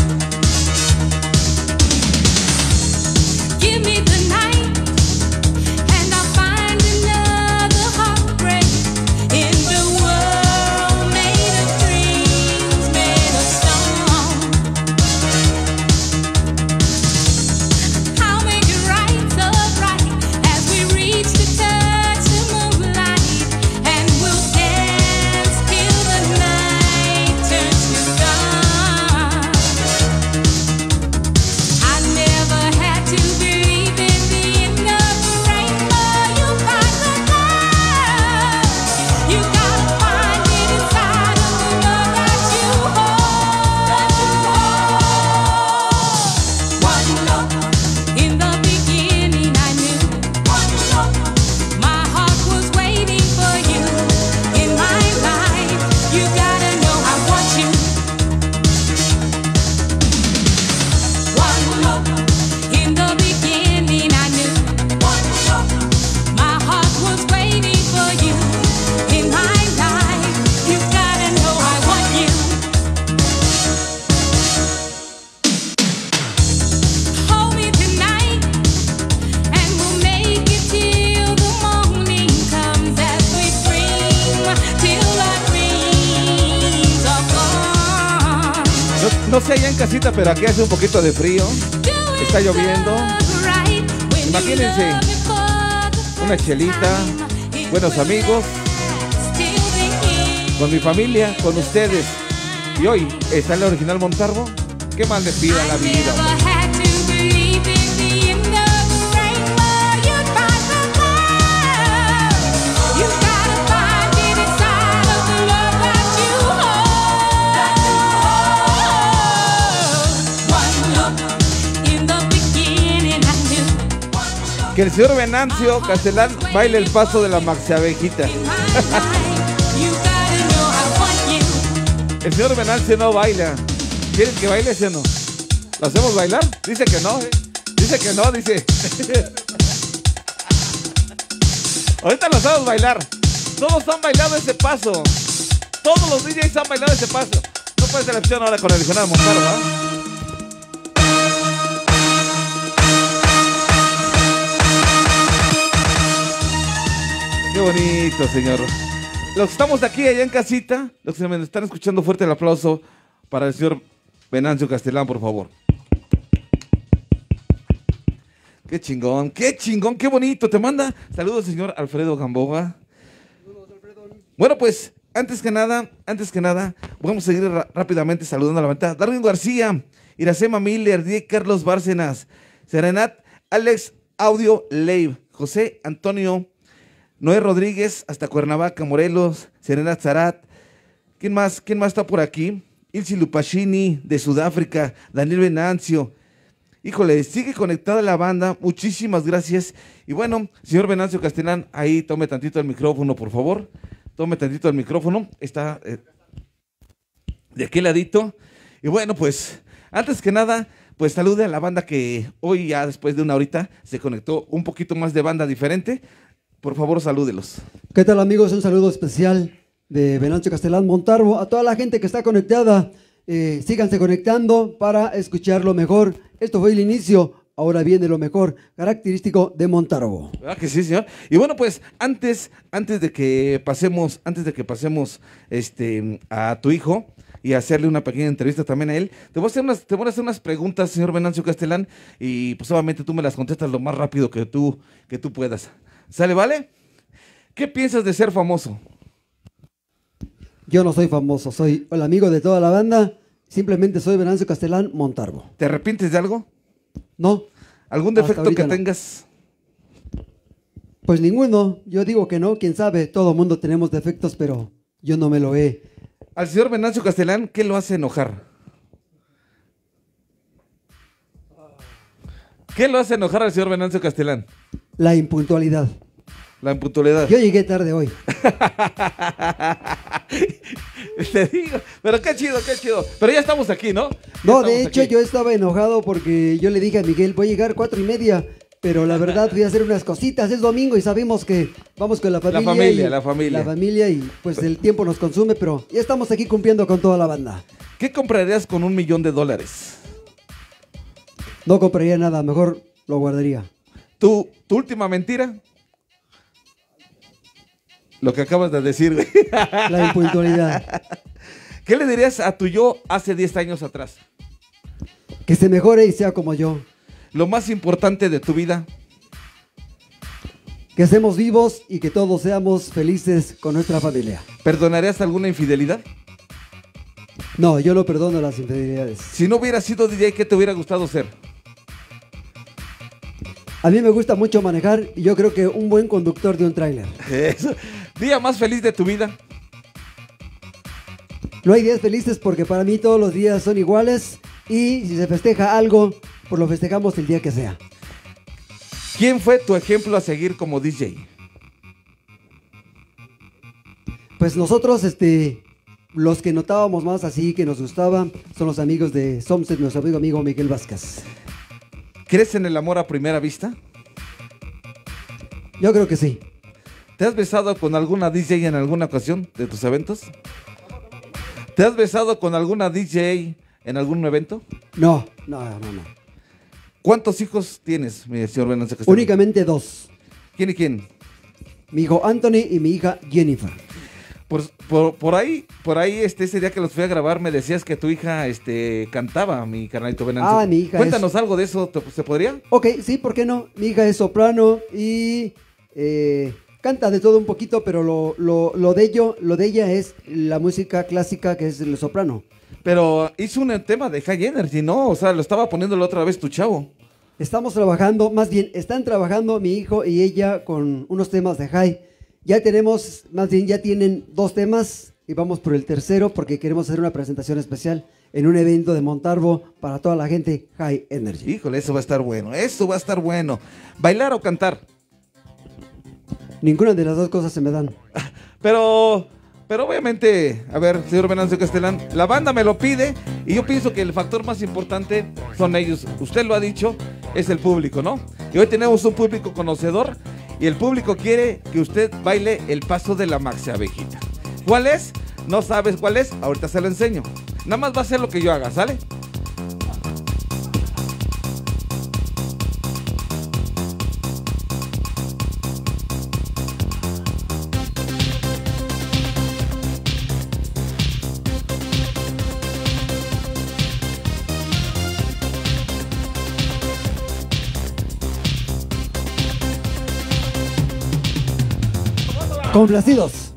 Give me the night, and I'll find another heartbreak in the world made of dreams, made of stone. I'll make it right, so right, as we reach the touch the moonlight, and we'll dance till the night turns to dawn. I never had to believe in the end of the rainbow. You find the love, you gotta find it inside of the love that you hold. One look, in the beginning I knew. One look, my heart was waiting for you in my life. You gotta know I want you. One look, in the beginning I knew. One look, my heart was waiting for you in my life. You gotta know I want you. Hold me tonight, and we'll make it till the morning comes as we dream till our dreams are gone. No sé allá en casita, pero aquí hace un poquito de frío. Está lloviendo. Imagínense, una chelita, buenos amigos, con mi familia, con ustedes. Y hoy está en la Original Montalvo. ¿Qué más les pido a la vida? You gotta find Que el señor Venancio Castelán baile el paso de la maxi abejita. El señor Venancio no baila. ¿Quieren que baile, sí o no? ¿Lo hacemos bailar? Dice que no, Dice que no, dice. Ahorita lo hacemos bailar. Todos han bailado ese paso. Todos los DJs han bailado ese paso. No puede ser la opción ahora con el regional Montaro, ¿verdad? Qué bonito, señor. Los que estamos aquí allá en casita, los que me están escuchando, fuerte el aplauso para el señor Venancio Castelán, por favor. Qué chingón, qué bonito. Te manda saludos el señor Alfredo Gamboa. Saludos, Alfredo. Bueno, pues, antes que nada, vamos a seguir rápidamente saludando a la banda. Darwin García, Iracema Miller, Diego Carlos Bárcenas, Serenat, Alex Audio Leiv, José Antonio, Noé Rodríguez, hasta Cuernavaca, Morelos, Serenat Zarat. ¿Quién más está por aquí? Ilsi Lupacini, de Sudáfrica, Daniel Venancio. Híjole, sigue conectada la banda, muchísimas gracias. Y bueno, señor Venancio Castelán, ahí tome tantito el micrófono, por favor. Tome tantito el micrófono, está de aquel ladito. Y bueno, pues, antes que nada, pues salude a la banda que hoy ya después de una horita se conectó un poquito más de banda diferente. Por favor, salúdelos. ¿Qué tal, amigos? Un saludo especial de Venancio Castelán Montalvo a toda la gente que está conectada. Síganse conectando para escuchar lo mejor. Esto fue el inicio, ahora viene lo mejor, característico de Montalvo. ¿Verdad que sí, señor? Y bueno, pues antes de que pasemos a tu hijo y hacerle una pequeña entrevista también a él, te voy a hacer unas preguntas, señor Venancio Castelán, y pues obviamente tú me las contestas lo más rápido que tú puedas. ¿Sale, vale? ¿Qué piensas de ser famoso? Yo no soy famoso, soy el amigo de toda la banda. Simplemente soy Venancio Castelán Montalvo. ¿Te arrepientes de algo? No. ¿Algún Hasta defecto ahorita que no. tengas? Pues ninguno. Yo digo que no, quién sabe. Todo mundo tenemos defectos, pero yo no me lo he. Al señor Venancio Castelán, ¿qué lo hace enojar? ¿Qué lo hace enojar al señor Venancio Castelán? La impuntualidad. La impuntualidad. Yo llegué tarde hoy. Te digo, pero qué chido. Pero ya estamos aquí, ¿no? Ya No, estamos de hecho aquí. yo estaba enojado porque yo le dije a Miguel, voy a llegar 4:30, pero la verdad fui a hacer unas cositas, es domingo y sabemos que vamos con la familia. La familia. La familia y pues el tiempo nos consume, pero ya estamos aquí cumpliendo con toda la banda. ¿Qué comprarías con $1 millón? No compraría nada, mejor lo guardaría. ¿Tu última mentira? Lo que acabas de decir, güey. La impuntualidad. ¿Qué le dirías a tu yo hace 10 años atrás? Que se mejore y sea como yo. Lo más importante de tu vida. Que estemos vivos y que todos seamos felices con nuestra familia. ¿Perdonarías alguna infidelidad? No, yo no perdono las infidelidades. Si no hubieras sido DJ, ¿qué te hubiera gustado ser? A mí me gusta mucho manejar y yo creo que un buen conductor de un tráiler. Eso. ¿Día más feliz de tu vida? No hay días felices porque para mí todos los días son iguales y si se festeja algo, pues lo festejamos el día que sea. ¿Quién fue tu ejemplo a seguir como DJ? Pues nosotros, los que notábamos más así, que nos gustaba, son los amigos de Somset, nuestro amigo Miguel Vázquez. ¿Crees en el amor a primera vista? Yo creo que sí. ¿Te has besado con alguna DJ en alguna ocasión de tus eventos? ¿Te has besado con alguna DJ en algún evento? No. ¿Cuántos hijos tienes, mi señor Venancio Castelán? Únicamente 2. ¿Quién y quién? Mi hijo Anthony y mi hija Jennifer. Por ahí, ese día que los fui a grabar, me decías que tu hija cantaba, mi carnalito Venancio. Ah, mi hija Cuéntanos algo de eso, ¿se podría? Ok, sí, ¿por qué no? Mi hija es soprano y canta de todo un poquito, pero lo de ella es la música clásica, que es el soprano. Pero hizo un tema de High Energy, ¿no? O sea, lo estaba poniendo la otra vez tu chavo. Estamos trabajando, más bien, están trabajando mi hijo y ella con unos temas de high. Ya tienen 2 temas y vamos por el tercero porque queremos hacer una presentación especial. en un evento de Montalvo para toda la gente High Energy. Híjole, eso va a estar bueno, eso va a estar bueno. ¿Bailar o cantar? Ninguna de las dos cosas se me dan. Pero obviamente, a ver, señor Venancio Castelán, la banda me lo pide y yo pienso que el factor más importante son ellos. Usted lo ha dicho, es el público, ¿no? Y hoy tenemos un público conocedor y el público quiere que usted baile el paso de la Maxi Abejita. ¿Cuál es? ¿No sabes cuál es? Ahorita se lo enseño. Nada más va a ser lo que yo haga, ¿sale? Complacidos.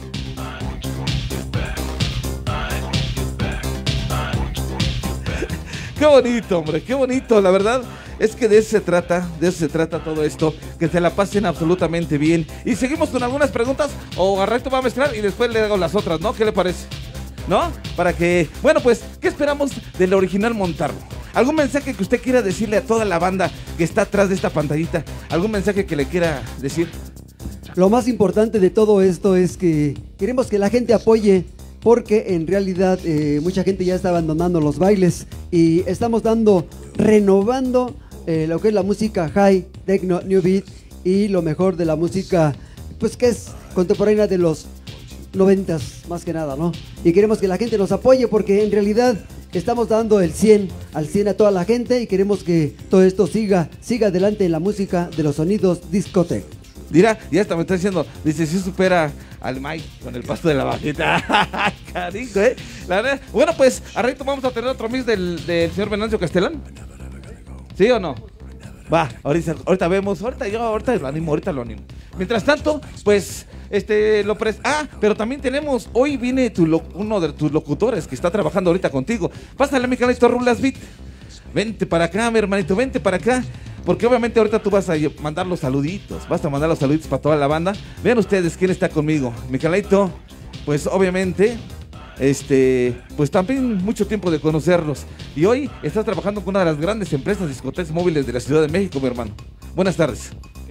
Qué bonito, hombre, qué bonito, la verdad es que de eso se trata todo esto, que se la pasen absolutamente bien. Y seguimos con algunas preguntas, o Garreto va a mezclar y después le hago las otras, ¿no? ¿Qué le parece? ¿No? Para que, bueno, pues, ¿qué esperamos del original Montalvo? ¿Algún mensaje que usted quiera decirle a toda la banda que está atrás de esta pantallita? ¿Algún mensaje que le quiera decir? Lo más importante de todo esto es que queremos que la gente apoye, porque en realidad mucha gente ya está abandonando los bailes y estamos renovando lo que es la música high, techno, new beat y lo mejor de la música, pues que es contemporánea de los 90s más que nada, ¿no? Y queremos que la gente nos apoye porque en realidad estamos dando el 100 al 100 a toda la gente y queremos que todo esto siga adelante en la música de los sonidos discoteca. Dirá, ya hasta me está diciendo, dice, si supera al Mike con el pasto de la bajita. Carico, la verdad. Bueno, pues, a ratito vamos a tener otro mix del señor Venancio Castelán. ¿Sí o no? Va, ahorita vemos, ahorita lo animo. Mientras tanto, pues, pero también tenemos, hoy viene uno de tus locutores que está trabajando ahorita contigo. Pásale, mi canalito Rulas Beat. Vente para acá, mi hermanito, vente para acá. Porque obviamente ahorita tú vas a mandar los saluditos, para toda la banda. Vean ustedes quién está conmigo. Mi canalito, pues obviamente, pues también mucho tiempo de conocerlos. Y hoy estás trabajando con una de las grandes empresas discotecas móviles de la Ciudad de México, mi hermano. Buenas tardes.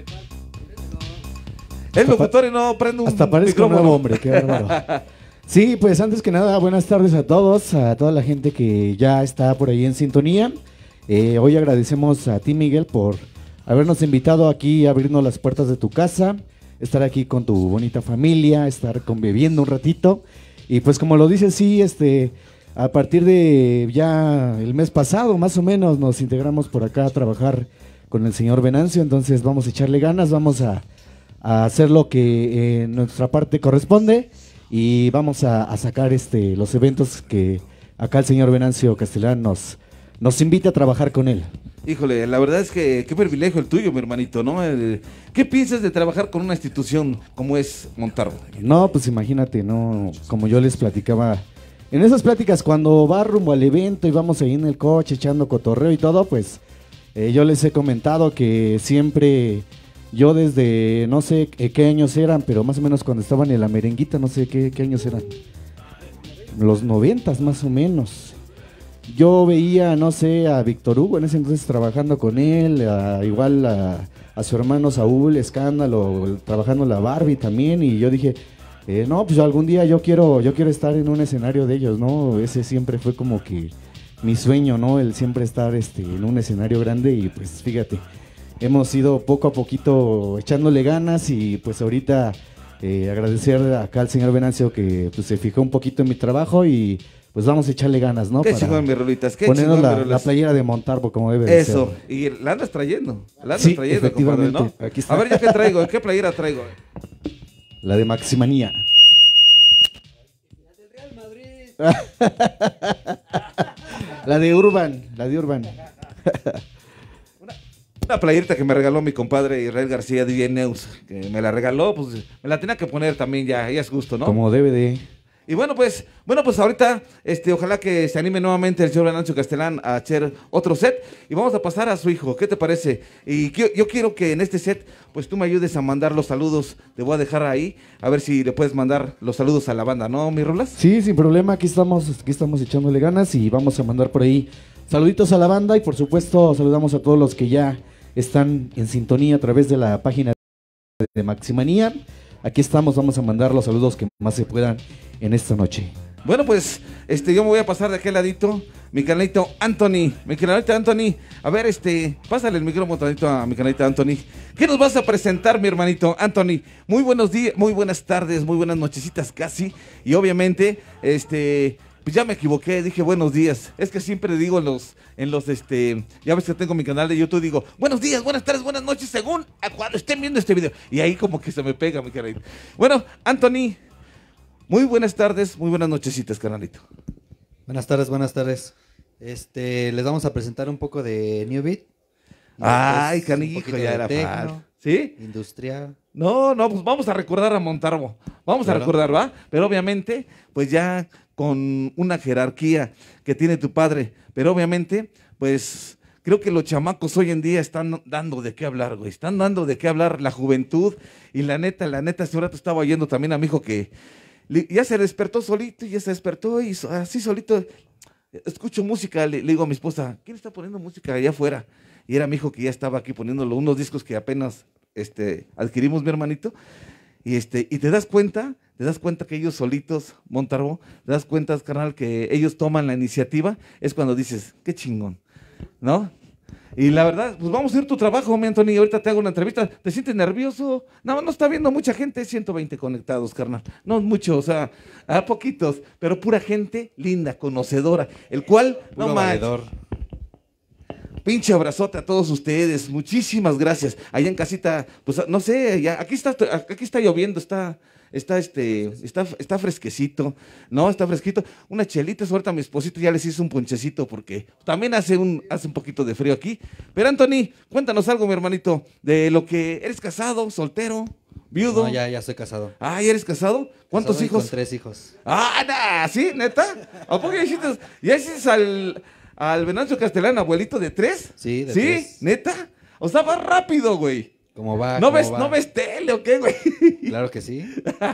El locutor y no prende un hasta parece un micrófono. nuevo hombre, qué bárbaro. Sí, pues antes que nada, buenas tardes a todos, a toda la gente que ya está por ahí en sintonía. Hoy agradecemos a ti, Miguel, por habernos invitado aquí a abrirnos las puertas de tu casa, estar aquí con tu bonita familia, estar conviviendo un ratito. Y pues como lo dices, sí, a partir de ya el mes pasado, más o menos, nos integramos por acá a trabajar con el señor Venancio. Entonces vamos a echarle ganas, vamos a hacer lo que nuestra parte corresponde y vamos a sacar los eventos que acá el señor Venancio Castelán nos invita a trabajar con él. Híjole, la verdad es que qué privilegio el tuyo, mi hermanito, ¿no? ¿Qué piensas de trabajar con una institución como es Montalvo? No, pues imagínate, ¿no? Como yo les platicaba, en esas pláticas cuando va rumbo al evento y vamos ahí en el coche echando cotorreo y todo, pues yo les he comentado que siempre, yo desde, no sé qué años eran, pero más o menos cuando estaban en la merenguita, no sé qué años eran, los 90 más o menos. Yo veía, no sé, a Víctor Hugo en ese entonces trabajando con él, igual a su hermano Saúl, Escándalo, trabajando la Barbie también, y yo dije, no, pues algún día yo quiero estar en un escenario de ellos, ¿no? Ese siempre fue como que mi sueño, ¿no? El siempre estar en un escenario grande y pues fíjate, hemos ido poco a poquito echándole ganas y pues ahorita agradecer acá al señor Venancio que pues se fijó un poquito en mi trabajo y pues vamos a echarle ganas, ¿no? Qué Para chingón, mis rolitas, qué ponernos chingón, mis la rolas. playera de Montalvo como debe de ser. Eso, y la andas trayendo, Sí, compadre, efectivamente, ¿no? aquí está. A ver, ¿yo qué traigo? ¿Qué playera traigo? La de Maximanía. La de Urban. Una playerita que me regaló mi compadre Israel García de DJ Neus, que me la regaló, pues me la tenía que poner también ya es gusto, ¿no? Como debe de. Y bueno, pues ahorita, ojalá que se anime nuevamente el señor Venancio Castelán a hacer otro set y vamos a pasar a su hijo. ¿Qué te parece? Y yo quiero que en este set, pues tú me ayudes a mandar los saludos. Te voy a dejar ahí, a ver si le puedes mandar los saludos a la banda, ¿no, mi Rulas? Sí, sin problema, aquí estamos echándole ganas y vamos a mandar por ahí saluditos a la banda y por supuesto saludamos a todos los que ya están en sintonía a través de la página de Maximanía. Aquí estamos, vamos a mandar los saludos que más se puedan en esta noche. Bueno, pues yo me voy a pasar de aquel ladito, mi canalito Anthony. Mi canalito Anthony, a ver, pásale el micrófono tantito a mi canalito Anthony. ¿Qué nos vas a presentar, mi hermanito Anthony? Muy buenos días, muy buenas tardes, muy buenas nochecitas casi. Y obviamente, pues ya me equivoqué, dije buenos días. Es que siempre digo en los ya ves que tengo mi canal de YouTube, digo buenos días, buenas tardes, buenas noches, según a cuando estén viendo este video. Y ahí como que se me pega, mi canalito. Bueno, Anthony, muy buenas tardes, muy buenas nochecitas, canalito. Buenas tardes, buenas tardes. Les vamos a presentar un poco de New Beat. Ay, Después un canijo, poquito ya de era techno, fácil. ¿Sí? Industrial. No, pues vamos a recordar a Montalvo. Vamos a Claro. recordar, ¿va? Pero obviamente, pues ya con una jerarquía que tiene tu padre. Pero obviamente, pues creo que los chamacos hoy en día están dando de qué hablar, güey. Están dando de qué hablar la juventud. Y la neta, hace un rato estaba oyendo también a mi hijo que ya se despertó solito y ya se despertó y así solito. Escucho música, le digo a mi esposa, ¿quién está poniendo música allá afuera? Y era mi hijo que ya estaba aquí poniéndolo, unos discos que apenas adquirimos, mi hermanito. Y te das cuenta que ellos solitos, Montalvo, te das cuenta, carnal, que ellos toman la iniciativa, es cuando dices, qué chingón, ¿no? Y la verdad, pues vamos a ir tu trabajo, mi Anthony, ahorita te hago una entrevista, ¿te sientes nervioso? No está viendo mucha gente, 120 conectados, carnal, no mucho, o sea, a poquitos, pero pura gente linda, conocedora, el cual, Puro no manches, valedor. pinche abrazote a todos ustedes, muchísimas gracias. Allá en casita, pues no sé, ya, aquí está lloviendo, está fresquecito, ¿no? Está fresquito. Unas chelitas, ahorita mi esposito ya les hizo un ponchecito porque también hace un poquito de frío aquí. Pero Anthony, cuéntanos algo, mi hermanito, de lo que eres casado, soltero, viudo. No, ya soy casado. Ah, ¿ya eres casado? ¿Cuántos Casado y hijos? Con 3 hijos. Ah, ¿sí? ¿Neta? ¿A poco ya hiciste al Venancio Castelán, abuelito de 3? Sí, de ¿Sí? 3. ¿Neta? O sea, va rápido, güey. ¿Cómo va? ¿No ¿Cómo va? ves tele o qué, güey? Claro que sí.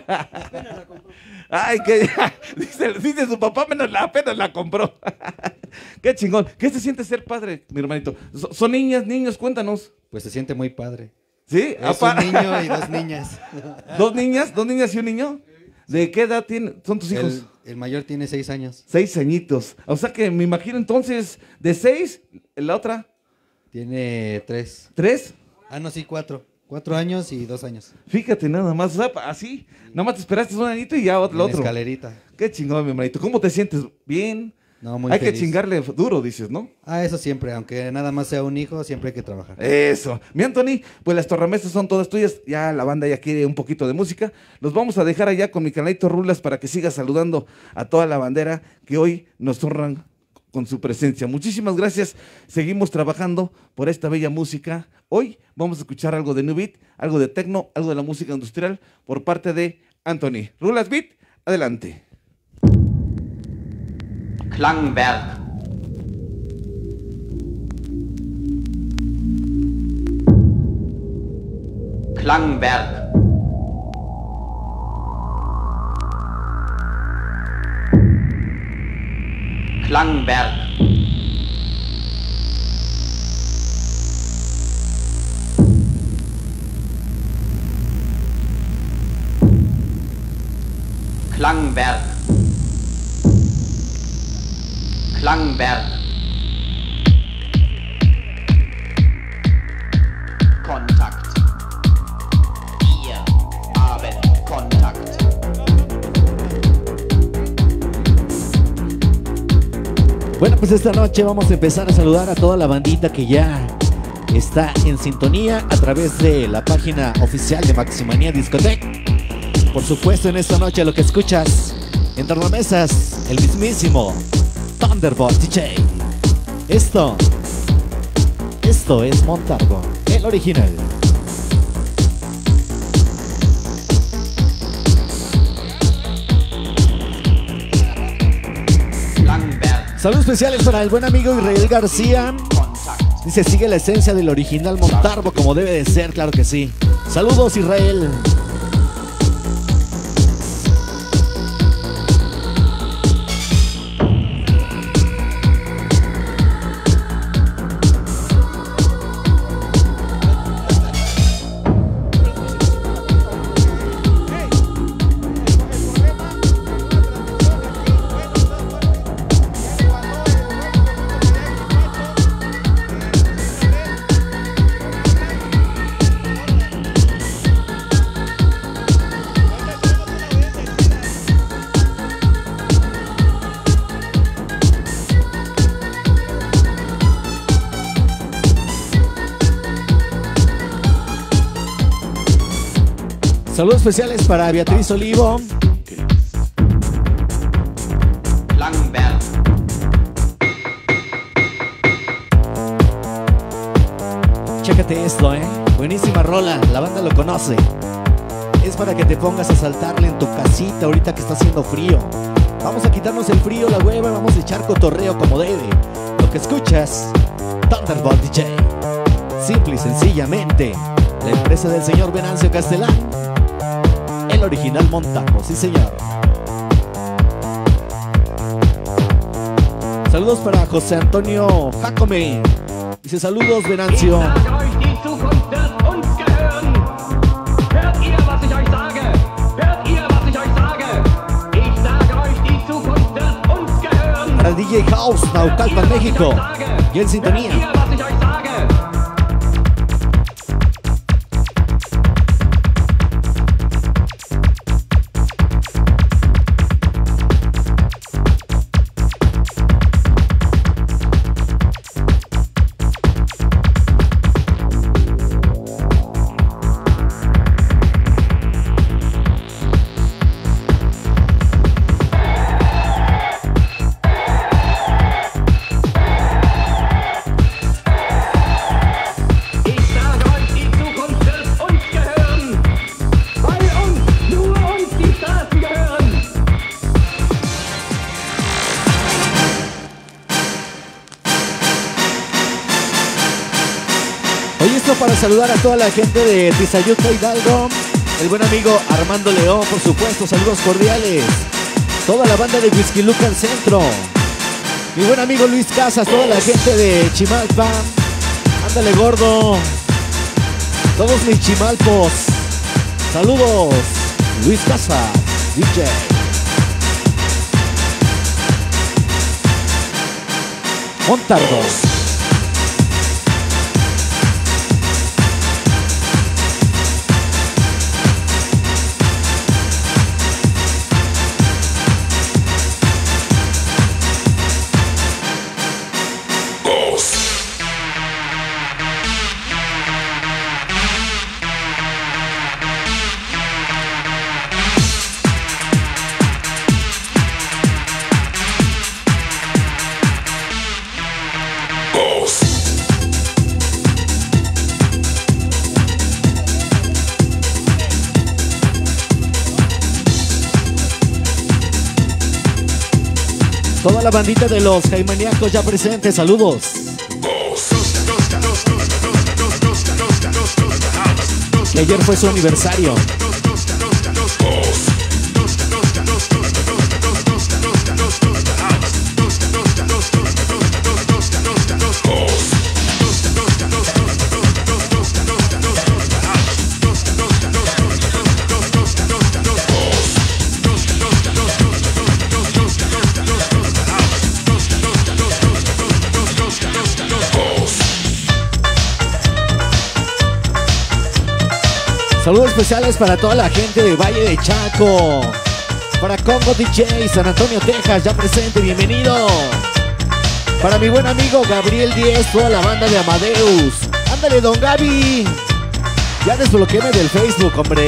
Ay, que dice su papá, apenas la compró. Qué chingón. ¿Qué se siente ser padre, mi hermanito? ¿Son niñas, niños? Cuéntanos. Pues se siente muy padre. ¿Sí? Es un niño y 2 niñas. ¿Dos niñas y un niño? ¿De qué edad son tus hijos? El mayor tiene 6 años. 6 añitos. O sea que me imagino entonces, de 6, la otra, Tiene 3. 3. Ah, no, sí, 4. 4 años y 2 años. Fíjate nada más, o sea, así, nada más te esperaste un añito y ya En otro. escalerita. Qué chingón, mi hermanito. ¿Cómo te sientes? ¿Bien? No, muy Hay feliz. que chingarle duro, dices, ¿no? Ah, eso siempre. Aunque nada más sea un hijo, siempre hay que trabajar. Eso. Mi Anthony, pues las tornamesas son todas tuyas. Ya la banda ya quiere un poquito de música. Los vamos a dejar allá con mi canalito Rulas para que siga saludando a toda la bandera que hoy nos honran con su presencia. Muchísimas gracias. Seguimos trabajando por esta bella música. Hoy vamos a escuchar algo de New Beat, algo de techno, algo de la música industrial por parte de Anthony. Rulas Beat, adelante. Klangwerk. Klangwerk. Klangwerk. Klangwerk. Klangwerk. Kontakt. Wir haben Kontakt. Bueno, pues esta noche vamos a empezar a saludar a toda la bandita que ya está en sintonía a través de la página oficial de Maximanía Discotech. Por supuesto, en esta noche lo que escuchas en tornamesas, el mismísimo Thunderbolt DJ. Esto es Montalvo, el original. Saludos especiales para el buen amigo Israel García. Dice, sigue la esencia del original Montarbo como debe de ser, claro que sí. Saludos, Israel. Saludos especiales para Beatriz Olivo. Klangberg. Chécate esto, buenísima rola, la banda lo conoce. Es para que te pongas a saltarle en tu casita ahorita que está haciendo frío. Vamos a quitarnos el frío, la hueva, y vamos a echar cotorreo como debe. Lo que escuchas, Thunderbolt DJ. Simple y sencillamente, la empresa del señor Venancio Castelán. El original Montarbo, sí señor. Saludos para José Antonio Jacome. Dice, saludos Venancio. Para DJ House, Naucalpan, México. Y en sintonía. Para saludar a toda la gente de Tizayuca Hidalgo, el buen amigo Armando León, por supuesto, saludos cordiales. Toda la banda de Whisky Lucan Centro, mi buen amigo Luis Casas, toda la gente de Chimalpa, ándale gordo, todos mis chimalpos, saludos, Luis Casas, DJ. Montarbo. Toda la bandita de los Jaimaniacos ya presentes, saludos. Que ayer fue su aniversario. Saludos especiales para toda la gente de Valle de Chaco. Para Congo DJ, San Antonio, Texas, ya presente, bienvenido. Para mi buen amigo Gabriel 10, toda la banda de Amadeus. Ándale, don Gaby. Ya desbloquéame del Facebook, hombre.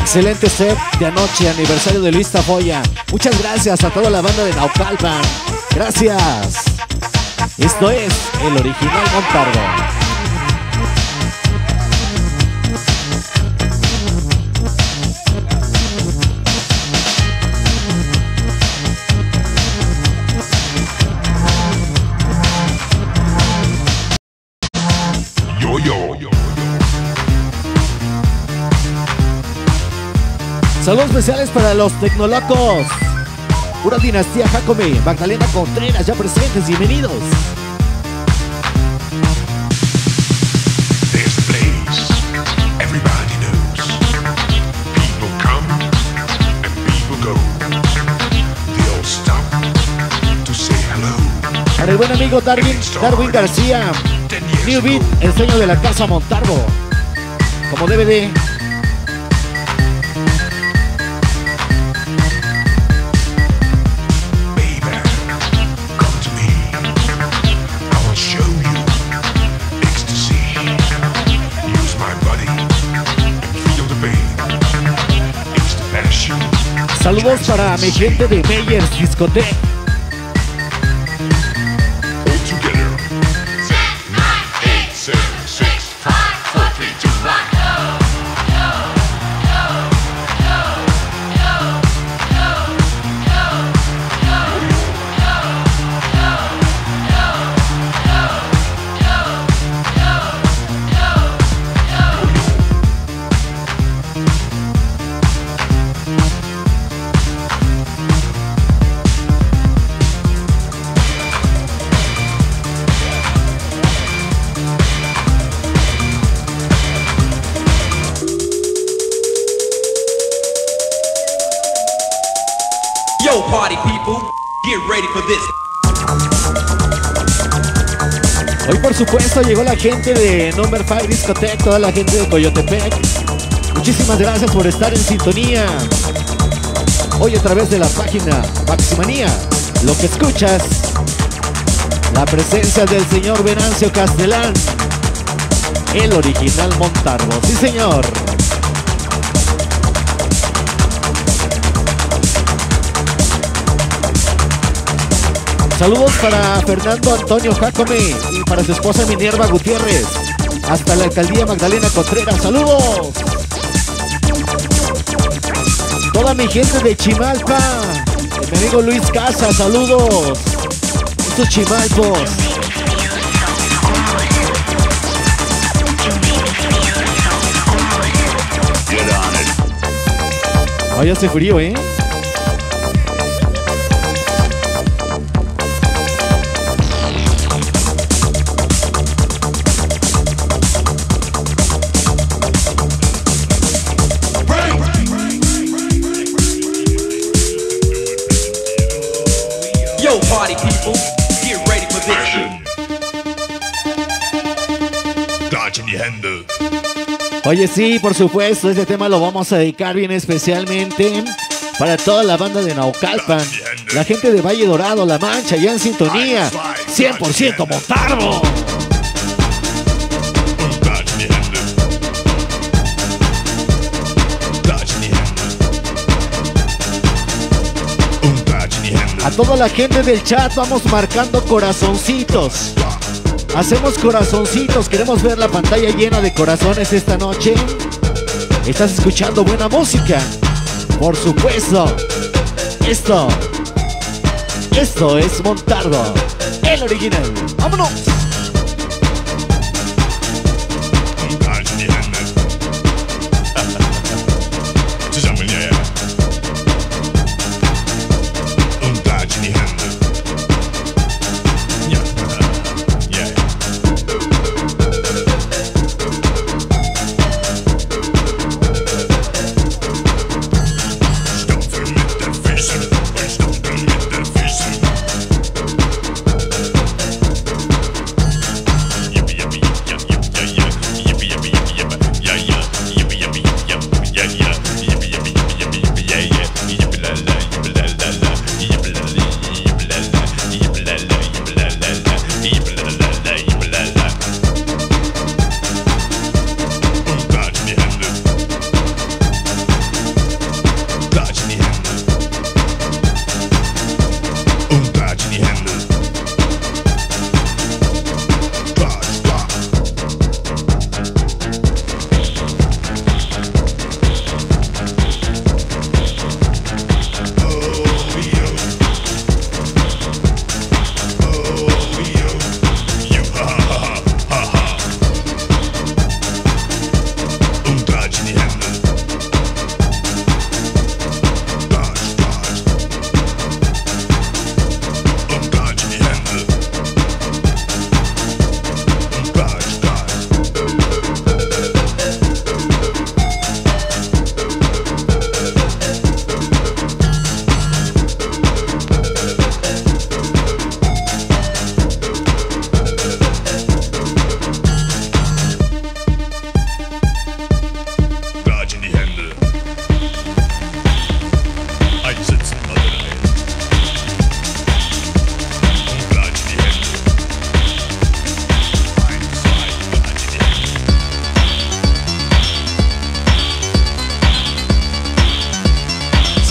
Excelente set de anoche, aniversario de Luis Tafoya. Muchas gracias a toda la banda de Naucalpan. Gracias. Esto es el original Montarbo. Saludos especiales para los Tecnolocos. Pura dinastía Jacome, Magdalena Contreras, ya presentes, bienvenidos. There's a place everybody knows. People come and people go. They all stop to say hello. Para el buen amigo Darwin García, New Beat, el sueño de la casa Montarbo. Como DVD. Saludos para mi gente de Meyers Discoteque. Yo, party people, get ready for this. Hoy por supuesto llegó la gente de Number 5 Discotheque, toda la gente de Coyotepec. Muchísimas gracias por estar en sintonía. Hoy a través de la página Maximanía, lo que escuchas, la presencia del señor Venancio Castelán, el original Montarbo. Sí, señor. Saludos para Fernando Antonio Jacome y para su esposa Minerva Gutiérrez. Hasta la alcaldía Magdalena Contreras. ¡Saludos! Toda mi gente de Chimalpa. Mi amigo Luis Casa. ¡Saludos! Estos chimalpos. Ay, hace frío, ¿eh? Yo, party people, get ready for this. Klatschen die Hände. Oye, sí, por supuesto, este tema lo vamos a dedicar bien especialmente para toda la banda de Naucalpan, la gente de Valle Dorado, La Mancha, ya en sintonía, 100% Montarbo. Klatschen die Hände. Klatschen die Hände. Und klatschen die Hände. A toda la gente del chat vamos marcando corazoncitos. Hacemos corazoncitos, queremos ver la pantalla llena de corazones esta noche. Estás escuchando buena música. Por supuesto. Esto es Montarbo, el original. ¡Vámonos! Und klatschen die Hände. Zusammen, ja, ja. Und klatschen die Hände. Ja, ja, ja. Stampfen mit den Füßen und stampfen mit den Füßen.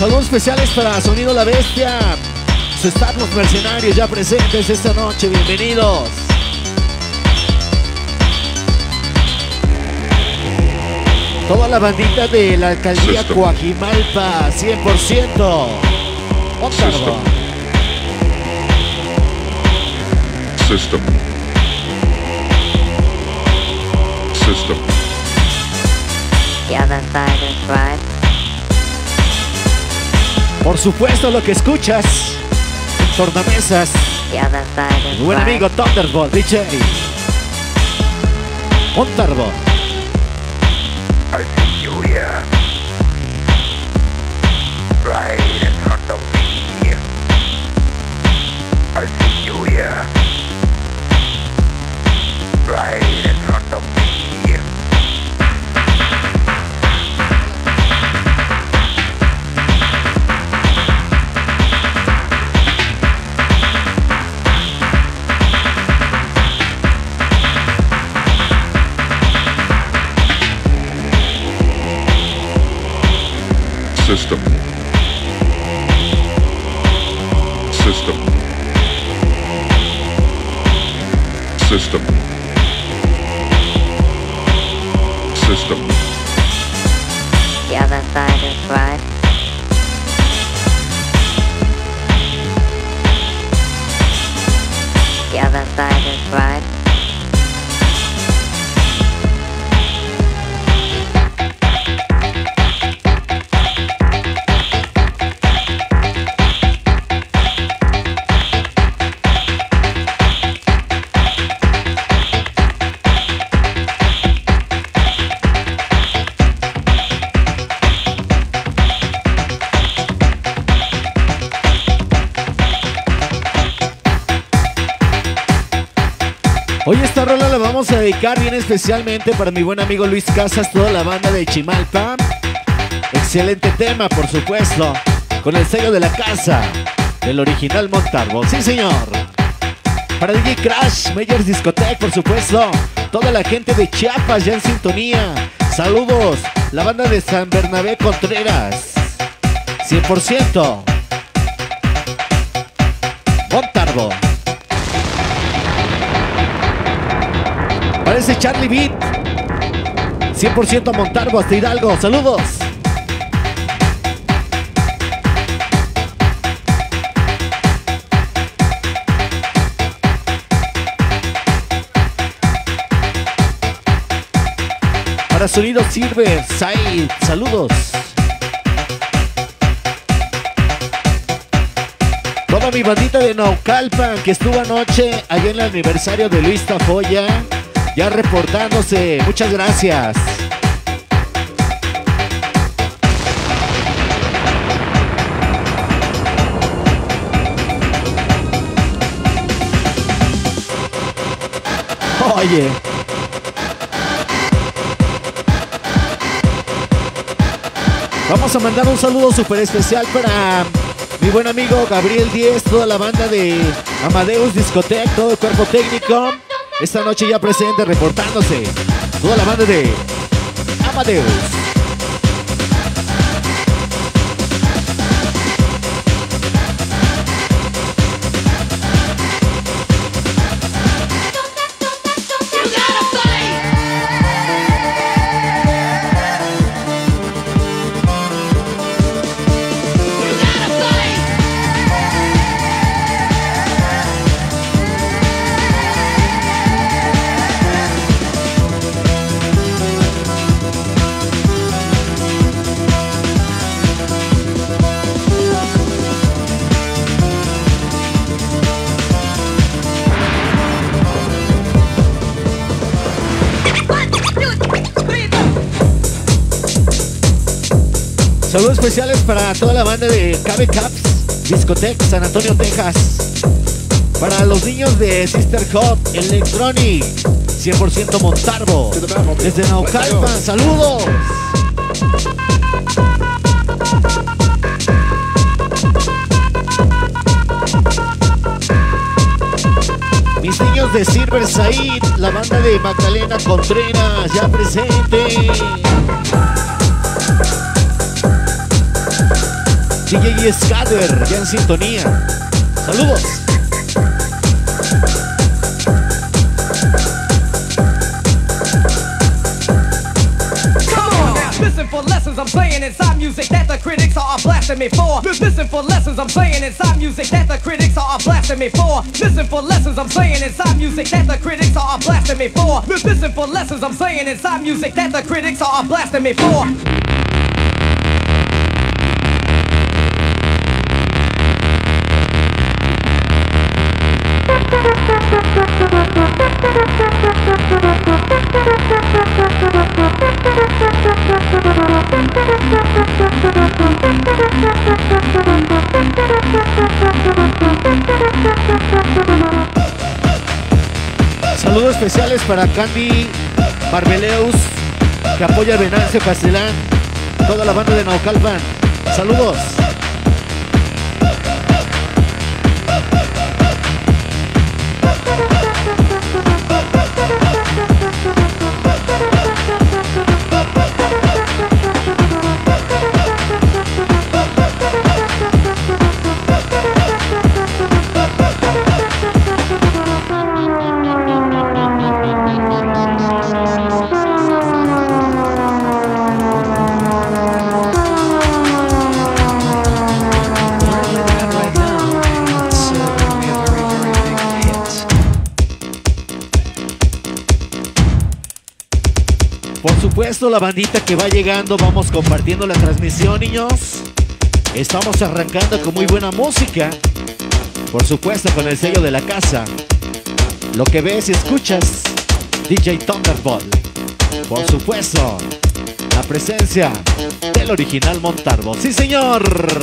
Saludos especiales para Sonido La Bestia. Su staff, los mercenarios ya presentes esta noche. Bienvenidos. Toda la bandita de la alcaldía System. Coajimalpa, 100%. Montarbo. System. System. The other side is right. Por supuesto, lo que escuchas en tornamesas. The other side is Mi buen right. amigo Thunderbolt, DJ. Montarbo. I see you here, right in front of me. I see you here, right in front of me. System. System. System. System. The other side is right. The other side is right. Hoy esta rola la vamos a dedicar bien especialmente para mi buen amigo Luis Casas, toda la banda de Chimalpa. Excelente tema, por supuesto, con el sello de la casa, del original Montarbo. Sí, señor. Para DJ Crash, Majors Discotech, por supuesto. Toda la gente de Chiapas ya en sintonía. Saludos, la banda de San Bernabé Contreras. 100%. Montarbo. Parece Charlie Beat. 100% Montarbo hasta Hidalgo. Saludos. Para Sonido Silver, Said. Saludos. Toda mi bandita de Naucalpan que estuvo anoche allá en el aniversario de Luis Tafoya. Ya reportándose, muchas gracias. Oye. Vamos a mandar un saludo súper especial para mi buen amigo Gabriel 10, toda la banda de Amadeus Discotech, todo el cuerpo técnico. Esta noche ya presente, reportándose. Toda la banda de Amadeus. Saludos especiales para toda la banda de KB Caps Discotech, San Antonio, Texas. Para los niños de Sister Hop Electronic, 100% Montarbo. Desde Naucalpan, saludos. Mis niños de Silver Said, la banda de Magdalena Contreras, ya presente. DJ Scatter, ya en sintonía. Saludos. Listen for lessons I'm playing inside music that the critics are blasting me for. Listen for lessons I'm playing inside music that the critics are blasting me for. Listen for lessons I'm playing inside music that the critics are blasting me for. Listen for lessons I'm playing inside music that the critics are blasting me for. Saludos especiales para Candy Barbeleus, que apoya a Venancio Castellán, toda la banda de Naucalpan. Saludos. Por supuesto, la bandita que va llegando, vamos compartiendo la transmisión, niños. Estamos arrancando con muy buena música. Por supuesto, con el sello de la casa. Lo que ves y escuchas, DJ Thunderbolt. Por supuesto, la presencia del original Montalvo. ¡Sí, señor!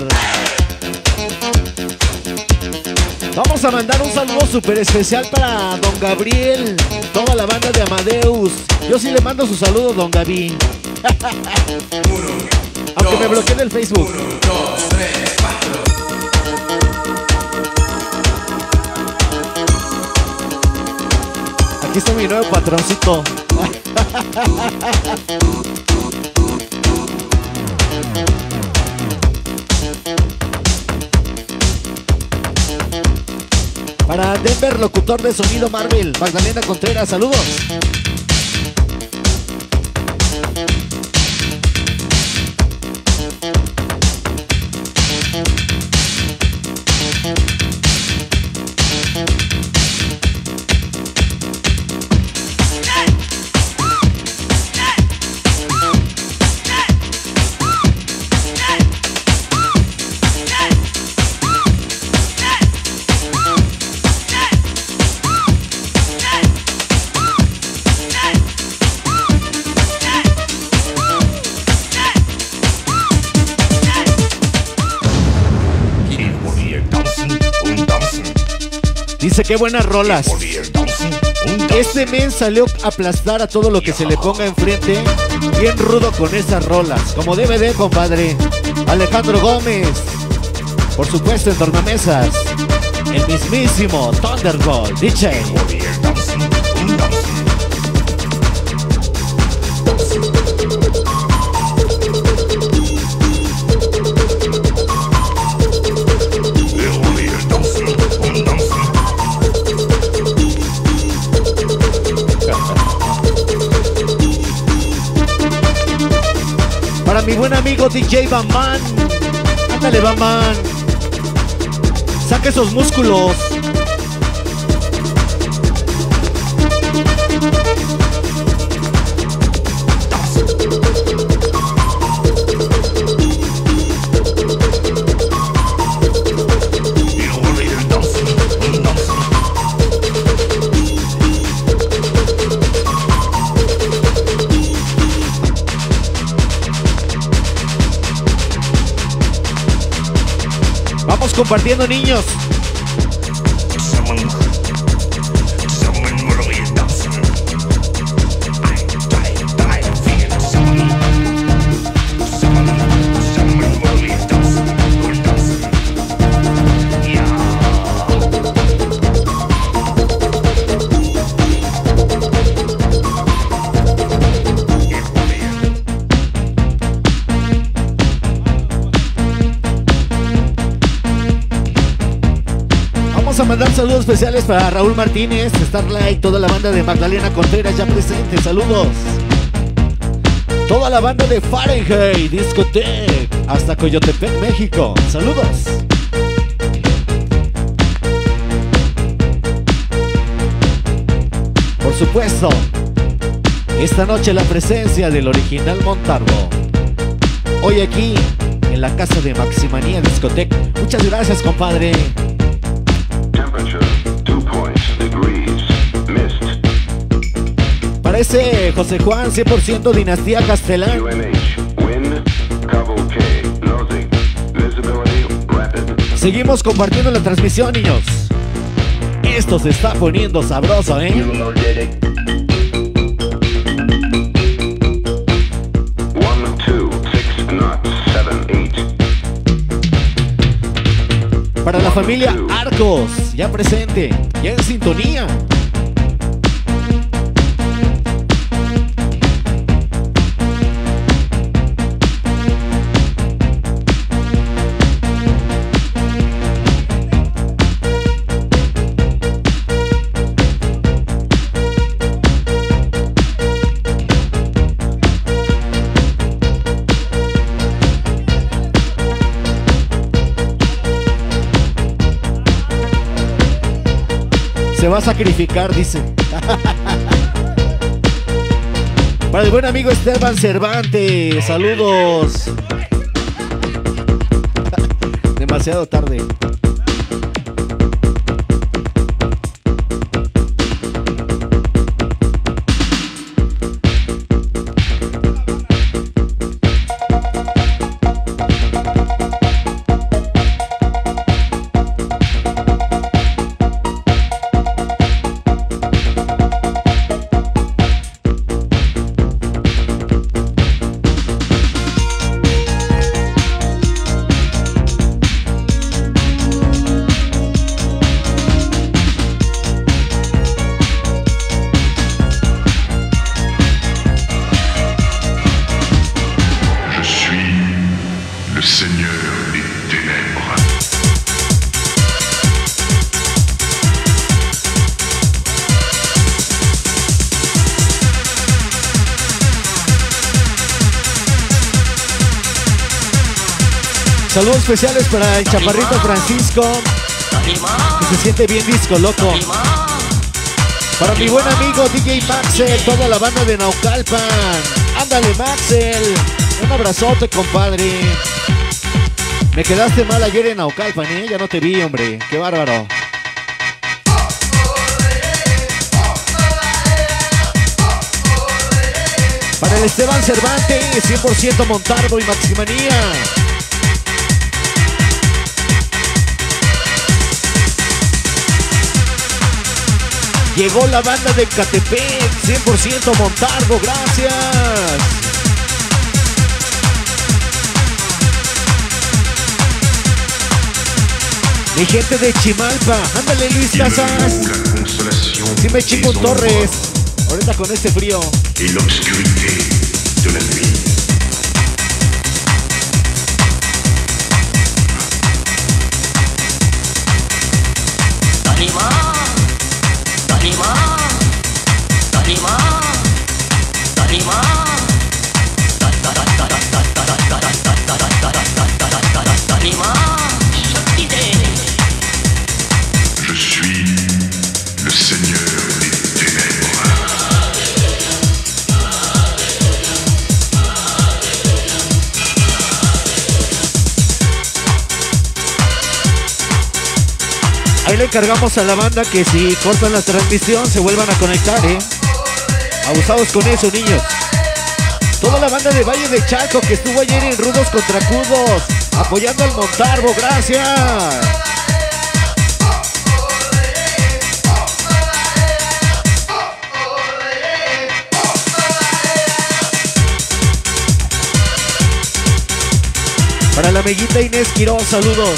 Vamos a mandar un saludo súper especial para Don Gabriel, toda la banda de Amadeus. Yo sí le mando su saludo, Don Gaby. Aunque me bloqueen el Facebook. 1, 2, 3, 4. Aquí está mi nuevo patroncito. Para Denver, locutor de sonido Marvel, Magdalena Contreras, saludos. Dice qué buenas rolas. Este men salió a aplastar a todo lo que se le ponga enfrente. Bien rudo con esas rolas. Como DVD, compadre. Alejandro Gómez. Por supuesto, en tornamesas. El mismísimo Thunderbolt DJ. Para mi buen amigo DJ Bamán. Ándale, Bamán. Saque esos músculos. Vamos compartiendo, niños. mandar saludos especiales para Raúl Martínez, Starlight, toda la banda de Magdalena Contreras ya presente, saludos. Toda la banda de Fahrenheit Discotech, hasta Coyotepec, México, saludos. Por supuesto, esta noche la presencia del original Montalvo. Hoy aquí, en la casa de Maximanía Discotech. Muchas gracias, compadre. Parece José Juan, 100% Dinastía Castelán. Seguimos compartiendo la transmisión, niños. Esto se está poniendo sabroso, ¿eh? Para la familia Arcos, ya presente, ya en sintonía. Se va a sacrificar, dice. Para el buen amigo Esteban Cervantes, saludos. Demasiado tarde. Saludos especiales para el chaparrito Francisco, que se siente bien disco loco. Para mi buen amigo DJ Maxel, toda la banda de Naucalpan. Ándale, Maxel. Un abrazote, compadre. Me quedaste mal ayer en Naucalpan, ¿eh? Ya no te vi, hombre. Qué bárbaro. Para el Esteban Cervantes, 100% Montalvo y Maximanía. Llegó la banda de Catepec, 100% Montalvo, gracias. Mi gente de Chimalpa, ándale Luis Casas. Dime Chico Torres, ahorita con este frío. Et l'obscurité de la nuit. Je suis le Seigneur des ténèbres. Ahí le encargamos a la banda que si cortan la transmisión se vuelvan a conectar, ¿eh? Abusados con eso, niños. Toda la banda de Valle de Chalco que estuvo ayer en Rudos contra Cudos, apoyando al Montalvo, gracias. Para la amiguita Inés Quiroz, saludos.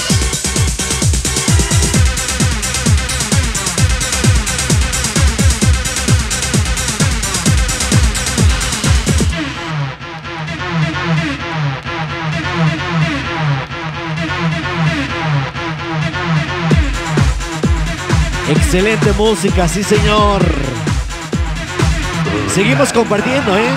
Excelente música, sí señor. Seguimos compartiendo, ¿eh?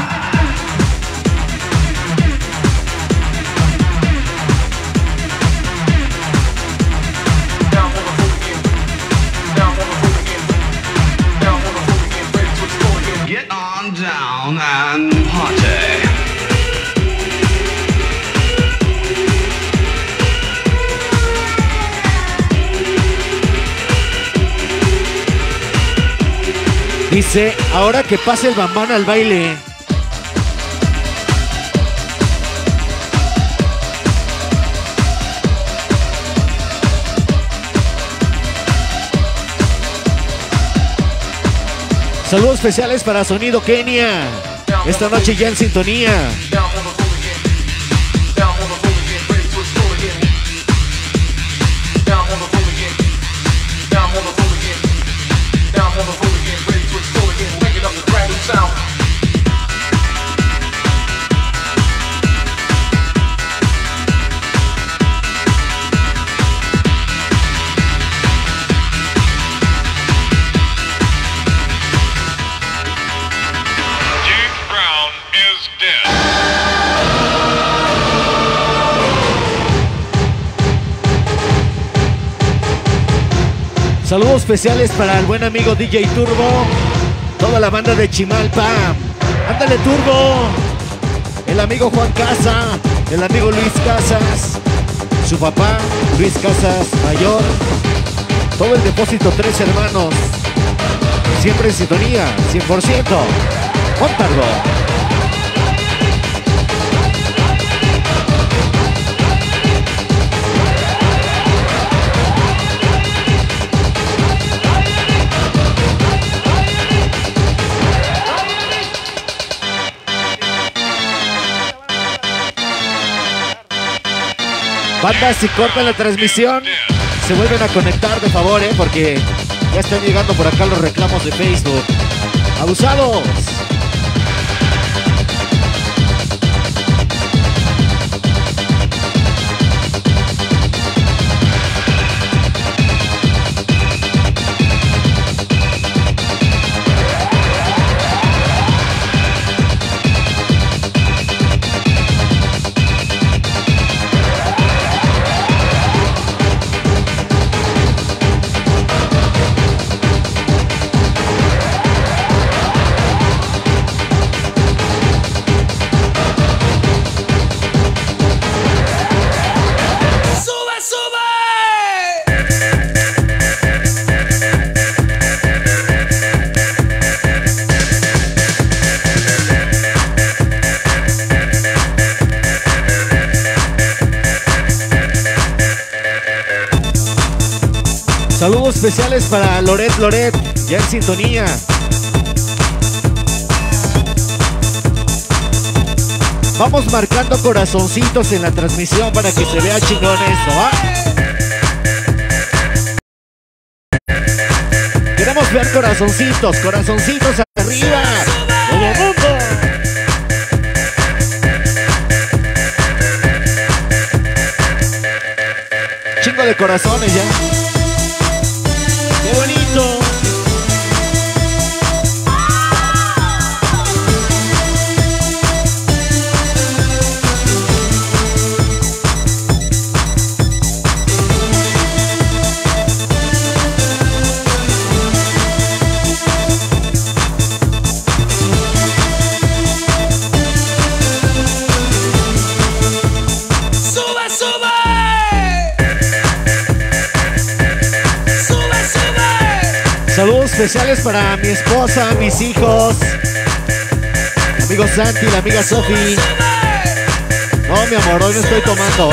Get on down and party. Dice, ahora que pase el bambán al baile. Saludos especiales para Sonido Kenia. Esta noche ya en sintonía. Saludos especiales para el buen amigo DJ Turbo, toda la banda de Chimalpa. Ándale Turbo, el amigo Juan Casa, el amigo Luis Casas, su papá Luis Casas Mayor, todo el depósito Tres Hermanos, siempre en sintonía, 100%. Montarlo. Banda, si cortan la transmisión, se vuelven a conectar de favor, porque ya están llegando por acá los reclamos de Facebook. ¡Abusados! Saludos especiales para Loret, ya en sintonía. Vamos marcando corazoncitos en la transmisión para que se vea chingón esto, ¿va? Queremos ver corazoncitos arriba. ¡Todo mundo! Chingo de corazones ya. ¡Qué bonito! Saludos especiales para mi esposa, mis hijos, mi amigo Santi, la amiga Sofi. No, mi amor, hoy no estoy tomando.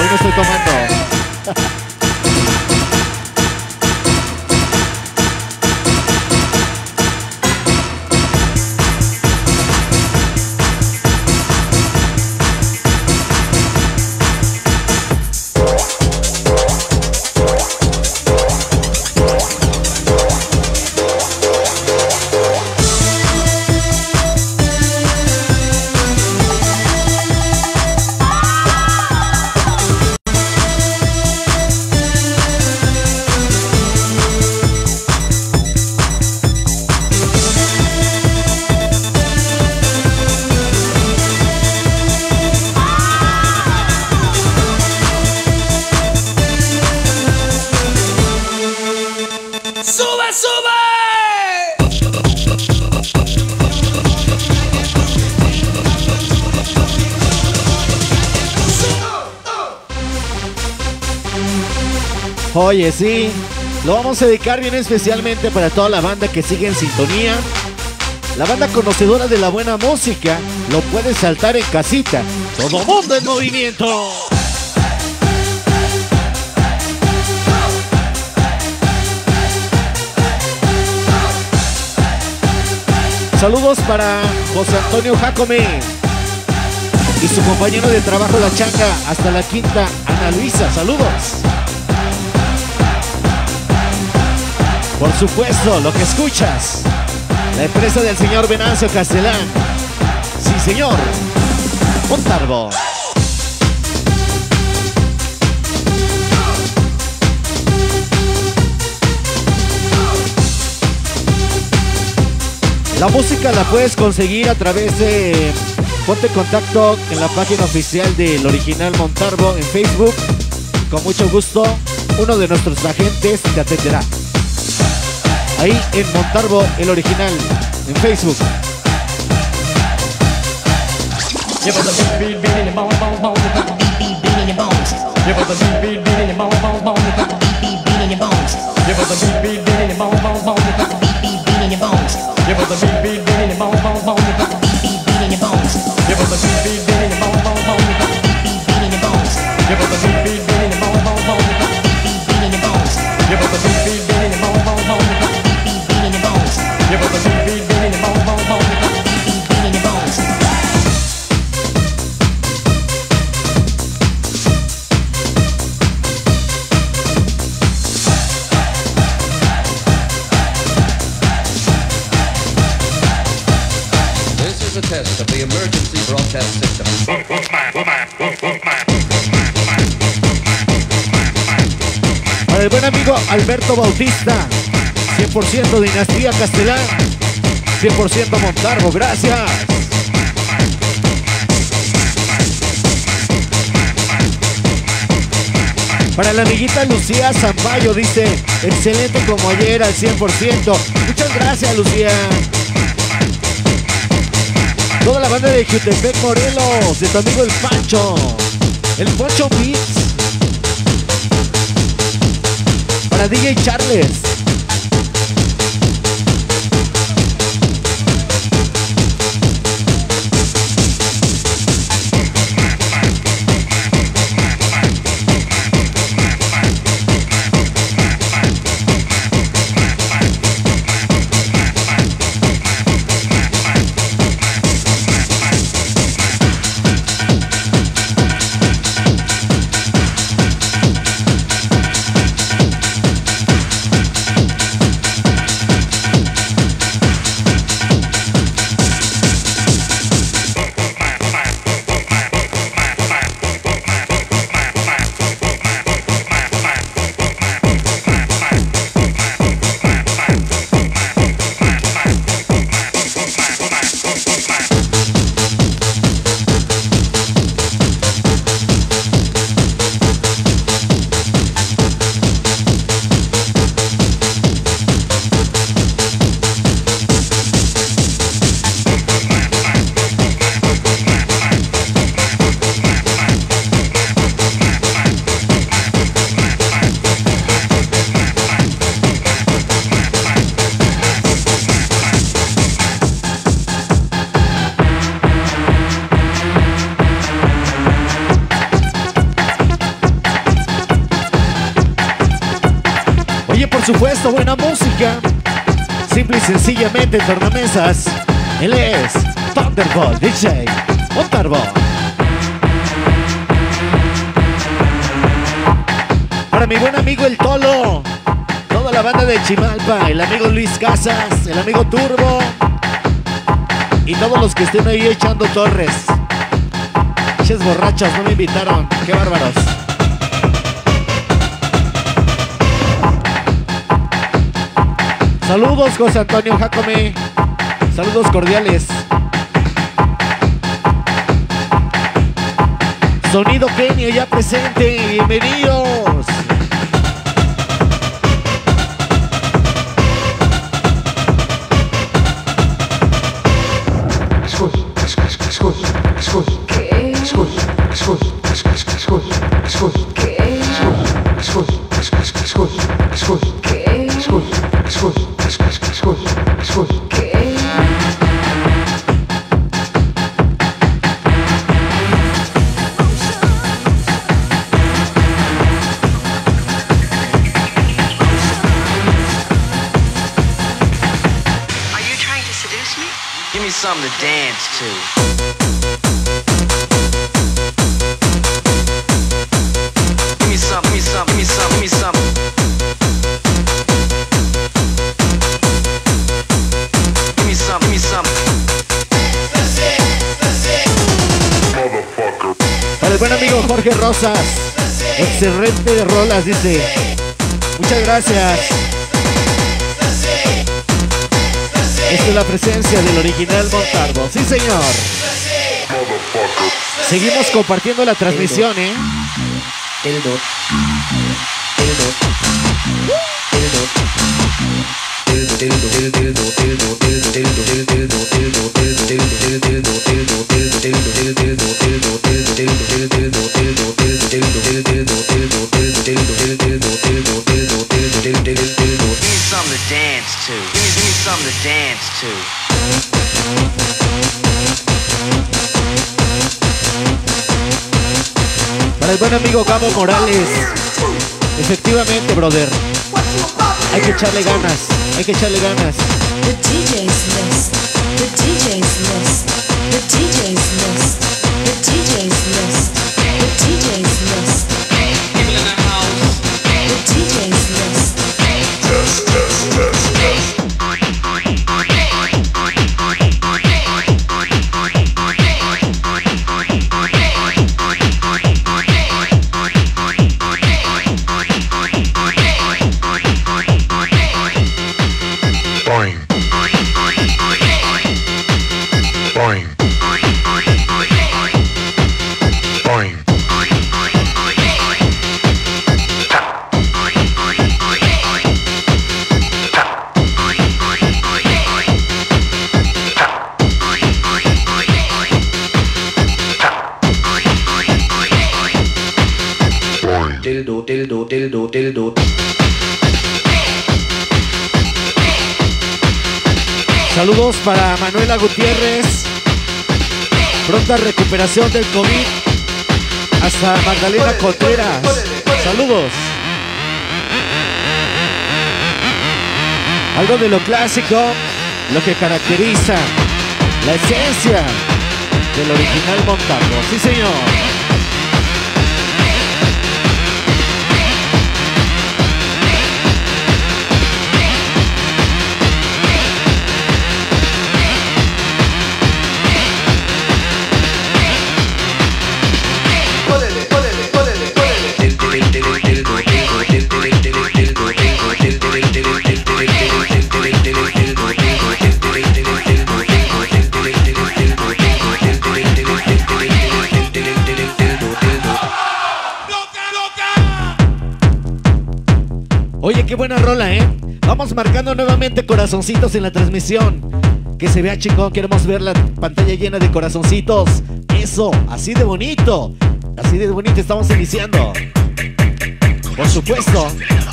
Oye, sí, lo vamos a dedicar bien especialmente para toda la banda que sigue en sintonía. La banda conocedora de la buena música lo puede saltar en casita. Todo mundo en movimiento. Saludos para José Antonio Jacome y su compañero de trabajo La Changa hasta la Quinta, Ana Luisa. Saludos. Por supuesto, lo que escuchas, la empresa del señor Venancio Castelán. Sí, señor. Montalvo. La música la puedes conseguir a través de ponte en contacto en la página oficial del Original Montalvo en Facebook. Con mucho gusto, uno de nuestros agentes te atenderá. Ahí en Montalvo, el Original, en Facebook. This is a test of the emergency broadcast system. Para el buen amigo Alberto Bautista, 100% Dinastía Castelán, 100% Montalvo, gracias. Para la amiguita Lucía Zampayo, dice, excelente como ayer al 100%. Muchas gracias, Lucía. Toda la banda de Jutepec, Morelos, de tu amigo el Pancho Beats. Para DJ Charles. Por supuesto, buena música. Simple y sencillamente en tornamesas. Él es Thunderbolt DJ Montalvo. Para mi buen amigo el Tolo, toda la banda de Chimalpa, el amigo Luis Casas, el amigo Turbo y todos los que estén ahí echando torres. Ches borrachos, no me invitaron. Qué bárbaros. Saludos, José Antonio Jacome. Saludos cordiales. Sonido Kenia ya presente. Bienvenidos. something to dance to. Give me some, give me some, give me some, give me some. Give me some, give me some. Para el buen amigo Jorge Rosas, excelente de rolas, dice. Muchas gracias. Esta es la presencia del original Montalvo. Sí, señor. Seguimos compartiendo la transmisión, ¿eh? Para el buen amigo Gabo Morales, efectivamente, brother, hay que echarle ganas, hay que echarle ganas. The DJ's list, the DJ's list, the DJ's list, the DJ's list, the DJ's list. People in the house. The DJ's list. Test, test, test, test. Boing. Boing. Boing. Dildo, dildo, dildo, dildo. Saludos para Manuela Gutiérrez. Pronta recuperación del COVID. Hasta Magdalena Contreras. Saludos. Algo de lo clásico, lo que caracteriza la esencia del original Montalvo. Sí, señor. Oye, qué buena rola, ¿eh? Vamos marcando nuevamente corazoncitos en la transmisión. Que se vea chingón, queremos ver la pantalla llena de corazoncitos. Eso, así de bonito. Así de bonito estamos iniciando. Por supuesto.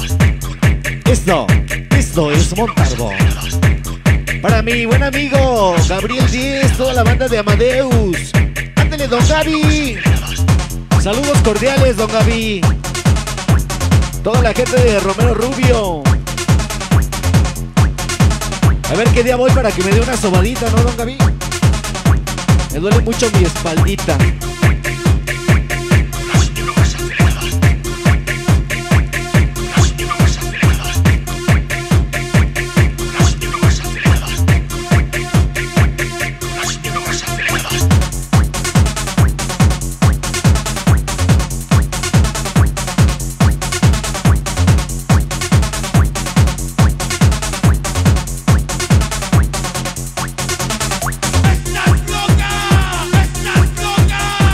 Esto es Montalvo. Para mi buen amigo Gabriel Díez, toda la banda de Amadeus. Ándale, don Gaby. Saludos cordiales, don Gaby. Toda la gente de Romero Rubio. A ver qué día voy para que me dé una sobadita, ¿no, don Gaby? Me duele mucho mi espaldita. ¡Estás loca!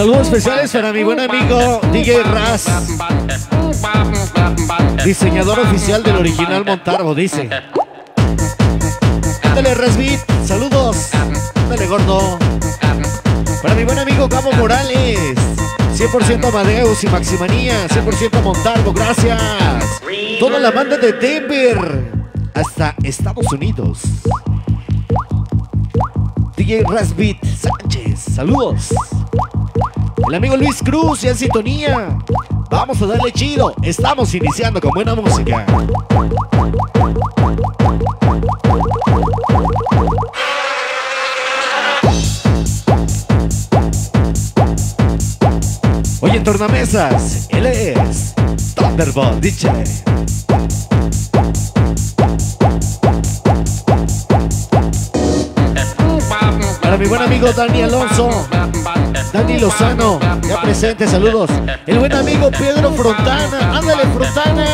Saludos especiales para mi buen amigo DJ Raz, diseñador oficial del original Montarbo, dice. Ándale, Rasbit, saludos. Ándale, gordo. Para mi buen amigo Gabo Morales, 100% Amadeus y Maximanía, 100% Montalvo, gracias. Toda la banda de Denver hasta Estados Unidos. DJ Rasbit Sánchez, saludos. El amigo Luis Cruz ya en sintonía. Vamos a darle chido. Estamos iniciando con buena música. Oye, en tornamesas, él es Thunderbolt DJ. Para mi buen amigo Dani Alonso, Dani Lozano, ya presente, saludos. El buen amigo Pedro Frontana, ándale Frontana.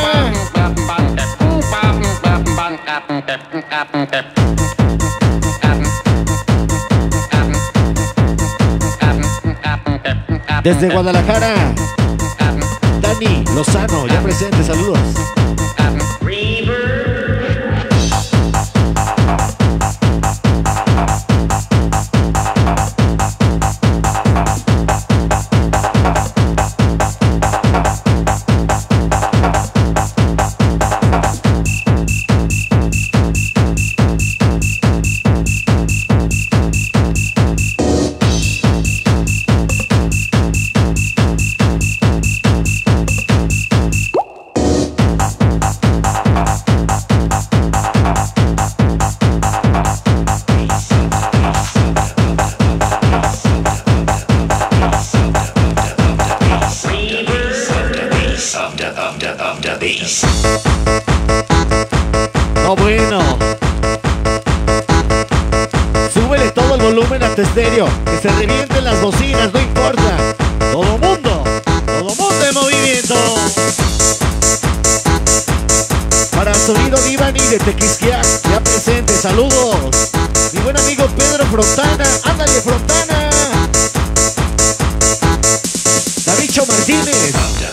Desde Guadalajara, Dani Lozano, ya presente, saludos. No, bueno. Súbele todo el volumen a tu estéreo. Que se revienten las bocinas, no importa. Todo mundo en movimiento. Para Sonido Divani de Tequisquiac, ya presente, saludos. Mi buen amigo Pedro Frontana, ándale Frontana. Davicho Martínez.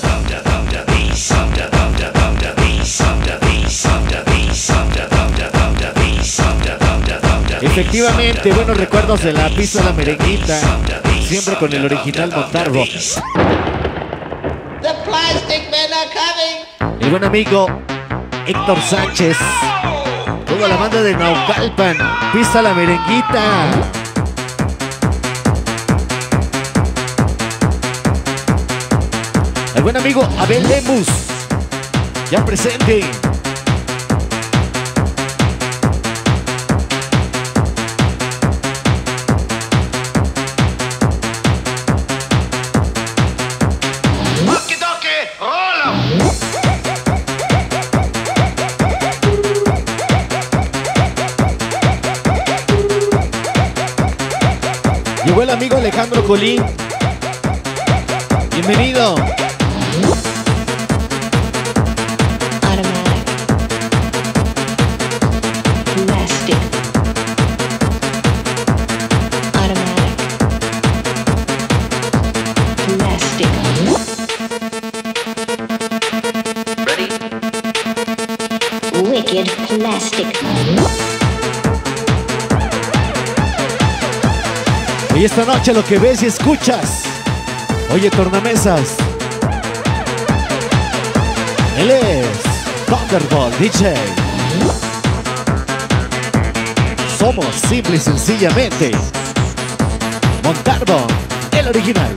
Efectivamente, buenos recuerdos de la pista de la merenguita, siempre con el original Montarbo. El buen amigo Héctor Sánchez, toda la banda de Naucalpan, pista la merenguita. El buen amigo Abel Lemus, ya presente. Llegó el amigo Alejandro Colín. Bienvenido. Wicked Plastic. Y esta noche lo que ves y escuchas. Oye, tornamesas. Él es Thunderbolt DJ. Somos simple y sencillamente Montarbo, el original.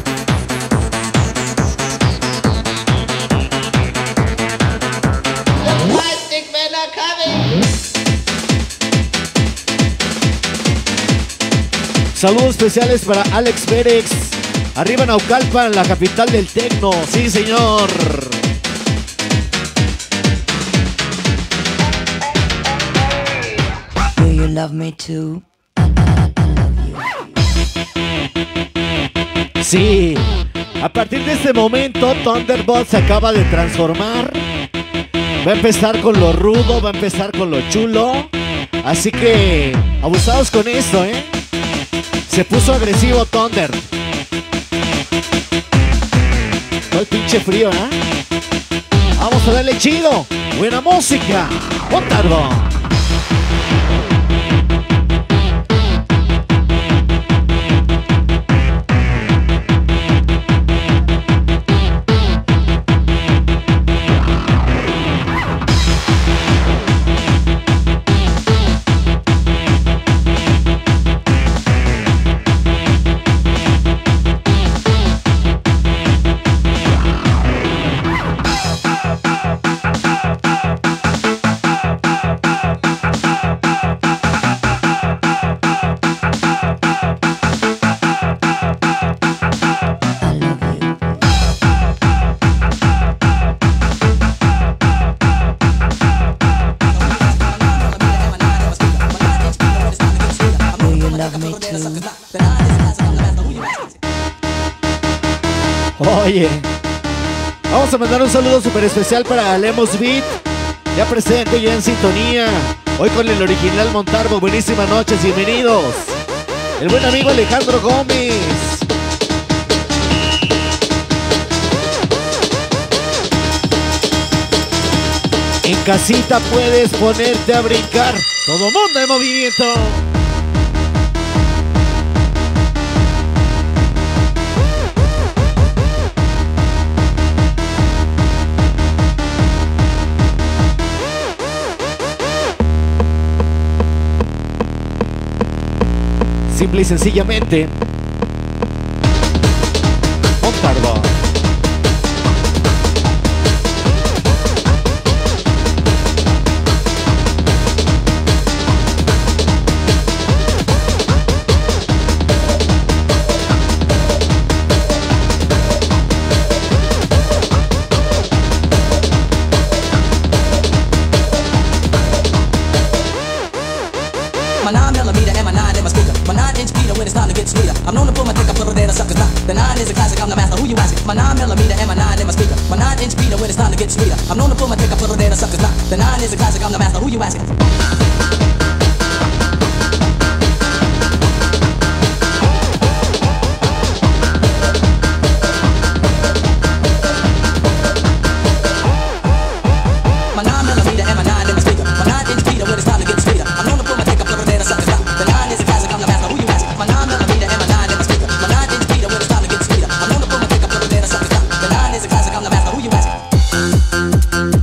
Saludos especiales para Alex Pérez. Arriba Naucalpan, la capital del tecno. Sí, señor. Do you love me too? Sí. A partir de este momento, Thunderbolt se acaba de transformar. Va a empezar con lo rudo, va a empezar con lo chulo. Así que, abusados con esto, ¿eh? Se puso agresivo Thunder. pinche frío, ¿eh? Vamos a darle chido. Buena música. Montarbo. Oye, vamos a mandar un saludo súper especial para Lemos Beat, ya presente, ya en sintonía. Hoy con el original Montarbo, buenísimas noches, bienvenidos. El buen amigo Alejandro Gómez. En casita puedes ponerte a brincar, todo mundo en movimiento. Simple y sencillamente Montarbo. My 9 millimeter and my 9 in my speaker. My 9-inch Peter when it's time to get sweeter. I'm known to pull my dick up for the dead suckers now. The 9 is a classic, I'm the master. Who you asking? My 9 millimeter and my 9 in my speaker. My 9-inch Peter when it's time to get sweeter. I'm known to pull my dick up for the dead suckers now. The 9 is a classic, I'm the master. Who you asking? My 9 millimeter and my 9 in my speaker. My 9-inch Peter when it's time to get sweeter. I'm known to pull my dick up for the dead suckers now. The 9 is a classic, I'm the master. Who you asking? My 9 millimeter and my 9 in my speaker. My 9-inch Peter when it's time to get sweeter. I'm known to pull my dick up for the dead suckers now. The 9 is a classic, I'm the master. Who you asking?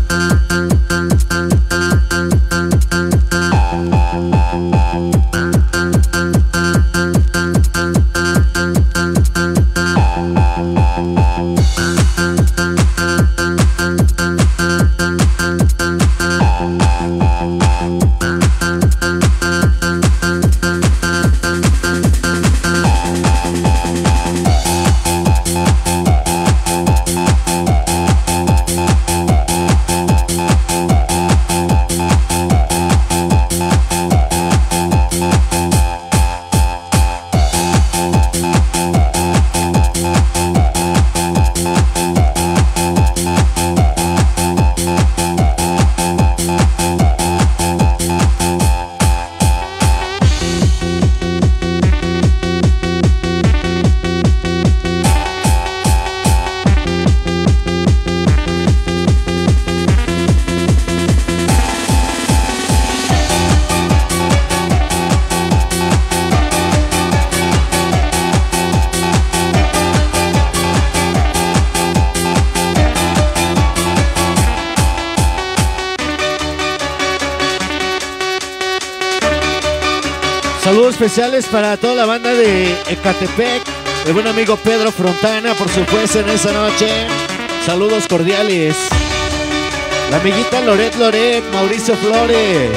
Saludos especiales para toda la banda de Ecatepec, el buen amigo Pedro Frontana, por supuesto, en esa noche. Saludos cordiales. La amiguita Loret, Mauricio Flores.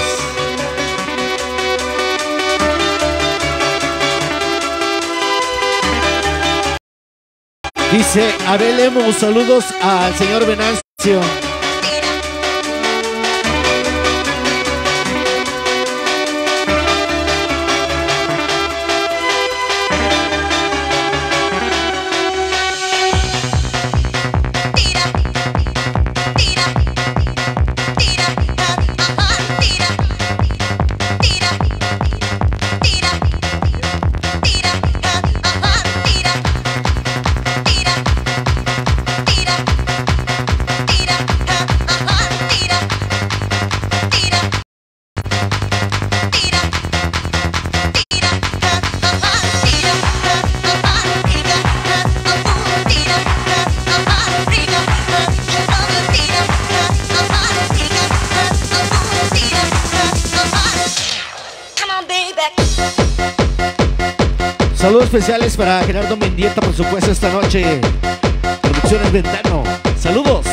Dice Abel Lemus, saludos al señor Venancio. Saludos especiales para Gerardo Mendieta, por supuesto, esta noche. Producciones Ventano. Saludos.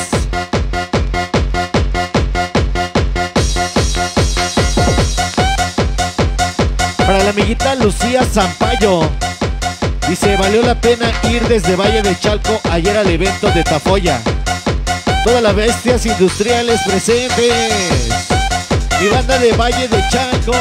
Para la amiguita Lucía Zampayo. Dice, valió la pena ir desde Valle de Chalco ayer al evento de Tafoya. Todas las bestias industriales presentes. Mi banda de Valle de Chalco.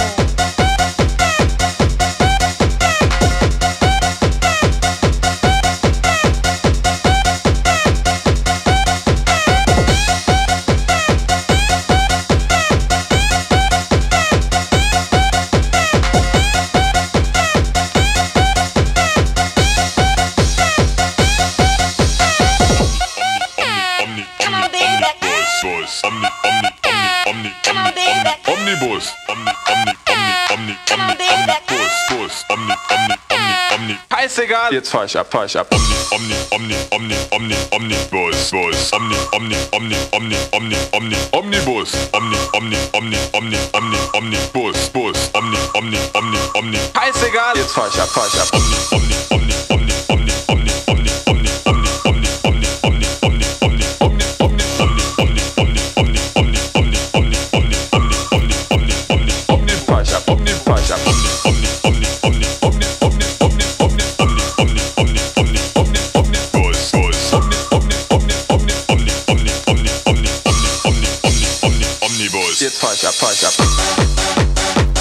Omnibus. Scheißegal. Jetzt fahr ich ab. Omnibus. Scheißegal. Jetzt fahr ich ab. Jetzt fahr ich ab.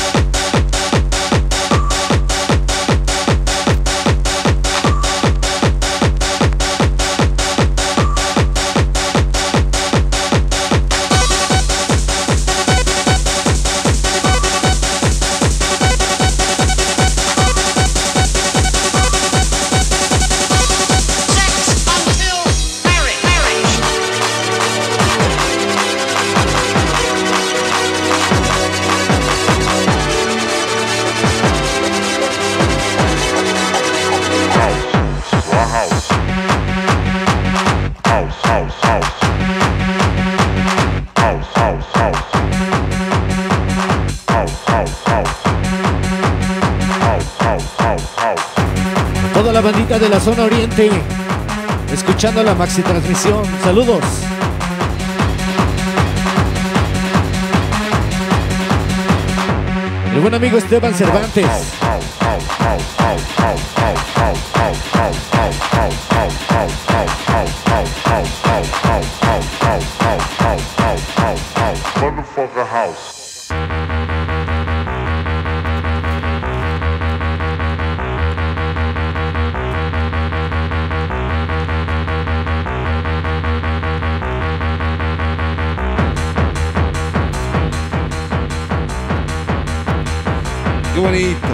Toda la bandita de la zona oriente, escuchando la maxi transmisión. Saludos. El buen amigo Esteban Cervantes. Motherfucker house. Qué bonito.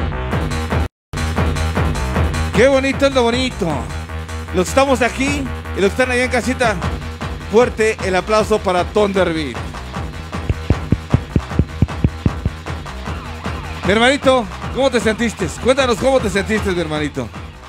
Qué bonito es lo bonito. Los que estamos aquí y los que están allá en casita, fuerte el aplauso para Thunderbeat. Mi hermanito, ¿cómo te sentiste? Cuéntanos cómo te sentiste, mi hermanito.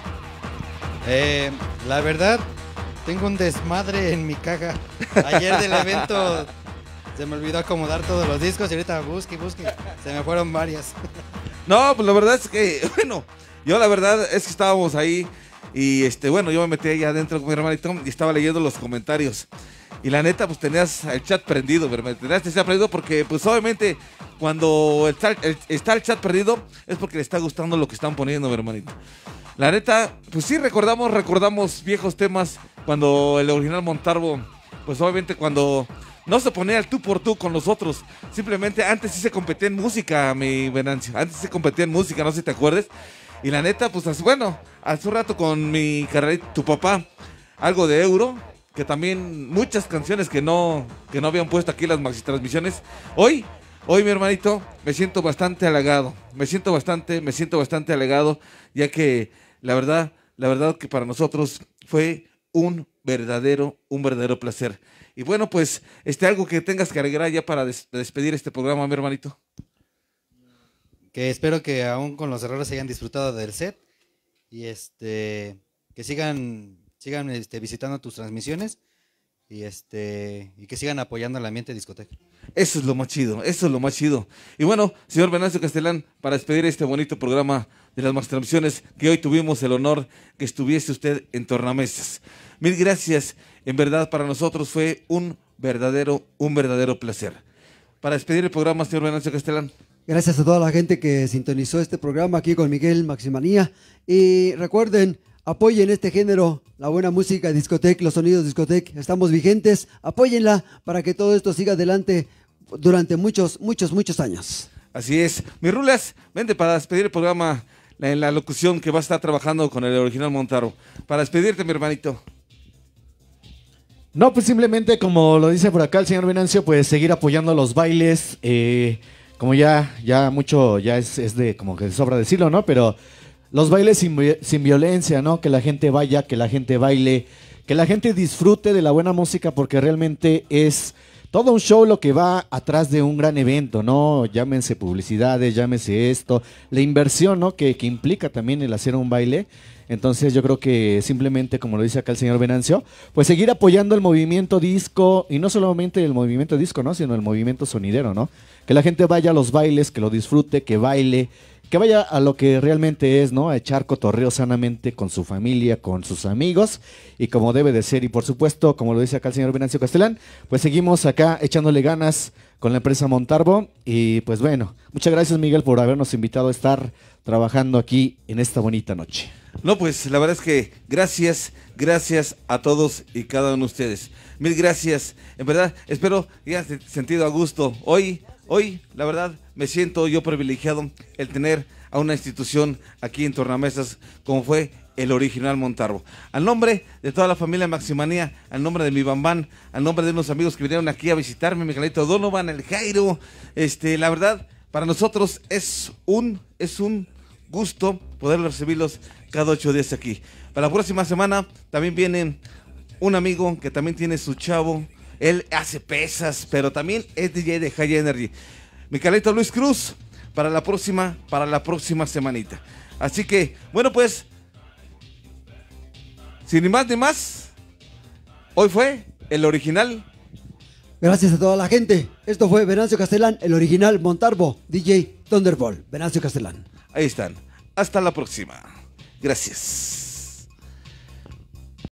La verdad, tengo un desmadre en mi caja. Ayer del evento se me olvidó acomodar todos los discos y ahorita busque. Se me fueron varias. No, pues la verdad es que, bueno, yo la verdad es que estábamos ahí y bueno, yo me metí ahí adentro con mi hermanito y estaba leyendo los comentarios. Y la neta, pues tenías el chat prendido, mi hermano. Tenías el chat prendido porque, pues obviamente, cuando está el chat prendido es porque le está gustando lo que están poniendo, mi hermanito. La neta, pues sí, recordamos viejos temas cuando el original Montalvo, pues obviamente cuando no se ponía el tú por tú con nosotros. Simplemente antes sí se competía en música, mi Venancio. Antes se competía en música, no sé si te acuerdas. Y la neta, pues bueno, hace un rato con mi carnalito, tu papá, algo de Euro, que también muchas canciones que no habían puesto aquí las maxi transmisiones. Hoy, mi hermanito, me siento bastante halagado. Me siento bastante halagado, ya que la verdad que para nosotros fue un verdadero placer. Y bueno, pues, algo que tengas que agregar ya para despedir este programa, mi hermanito. Que espero que aún con los errores hayan disfrutado del set y que sigan visitando tus transmisiones y que sigan apoyando el ambiente de discoteca. Eso es lo más chido, eso es lo más chido. Y bueno, señor Venancio Castelán, para despedir este bonito programa de las Mastermisiones, que hoy tuvimos el honor que estuviese usted en Tornamesas. Mil gracias, en verdad para nosotros fue un verdadero placer. Para despedir el programa, señor Venancio Castelán. Gracias a toda la gente que sintonizó este programa aquí con Miguel Maximanía. Y recuerden, apoyen este género, la buena música, discoteca, los sonidos discoteca. Estamos vigentes, apóyenla para que todo esto siga adelante durante muchos años. Así es. Mis rulas, vente para despedir el programa en la locución que va a estar trabajando con el original Montaro. Para despedirte, mi hermanito. No, pues simplemente como lo dice por acá el señor Venancio, pues seguir apoyando los bailes, como ya mucho, ya es de como que sobra decirlo, ¿no? Pero los bailes sin violencia, ¿no? Que la gente vaya, que la gente baile, que la gente disfrute de la buena música, porque realmente es todo un show lo que va atrás de un gran evento, ¿no? Llámense publicidades, llámese esto, la inversión, ¿no? Que implica también el hacer un baile. Entonces yo creo que simplemente, como lo dice acá el señor Venancio, pues seguir apoyando el movimiento disco, y no solamente el movimiento disco, ¿no? Sino el movimiento sonidero, ¿no? Que la gente vaya a los bailes, que lo disfrute, que baile, que vaya a lo que realmente es, ¿no? A echar cotorreo sanamente con su familia, con sus amigos, y como debe de ser. Y por supuesto, como lo dice acá el señor Venancio Castelán, pues seguimos acá echándole ganas con la empresa Montarbo. Y pues bueno, muchas gracias, Miguel, por habernos invitado a estar trabajando aquí en esta bonita noche. No, pues la verdad es que gracias a todos y cada uno de ustedes. Mil gracias. En verdad, espero que hayan sentido a gusto. Hoy, la verdad, me siento yo privilegiado el tener a una institución aquí en Tornamesas como fue el original Montarbo. Al nombre de toda la familia Maximanía, al nombre de mi Bambán, al nombre de unos amigos que vinieron aquí a visitarme, Miguelito Donovan, el Jairo, la verdad, para nosotros es un gusto poder recibirlos cada 8 días aquí. Para la próxima semana también viene un amigo que también tiene su chavo. Él hace pesas, pero también es DJ de High Energy. Mi Carlito Luis Cruz, para la próxima semanita. Así que, bueno, pues, sin ni más ni más, hoy fue el original. Gracias a toda la gente. Esto fue Venancio Castelán, el original Montarbo, DJ Thunderbolt. Venancio Castelán. Ahí están. Hasta la próxima. Gracias.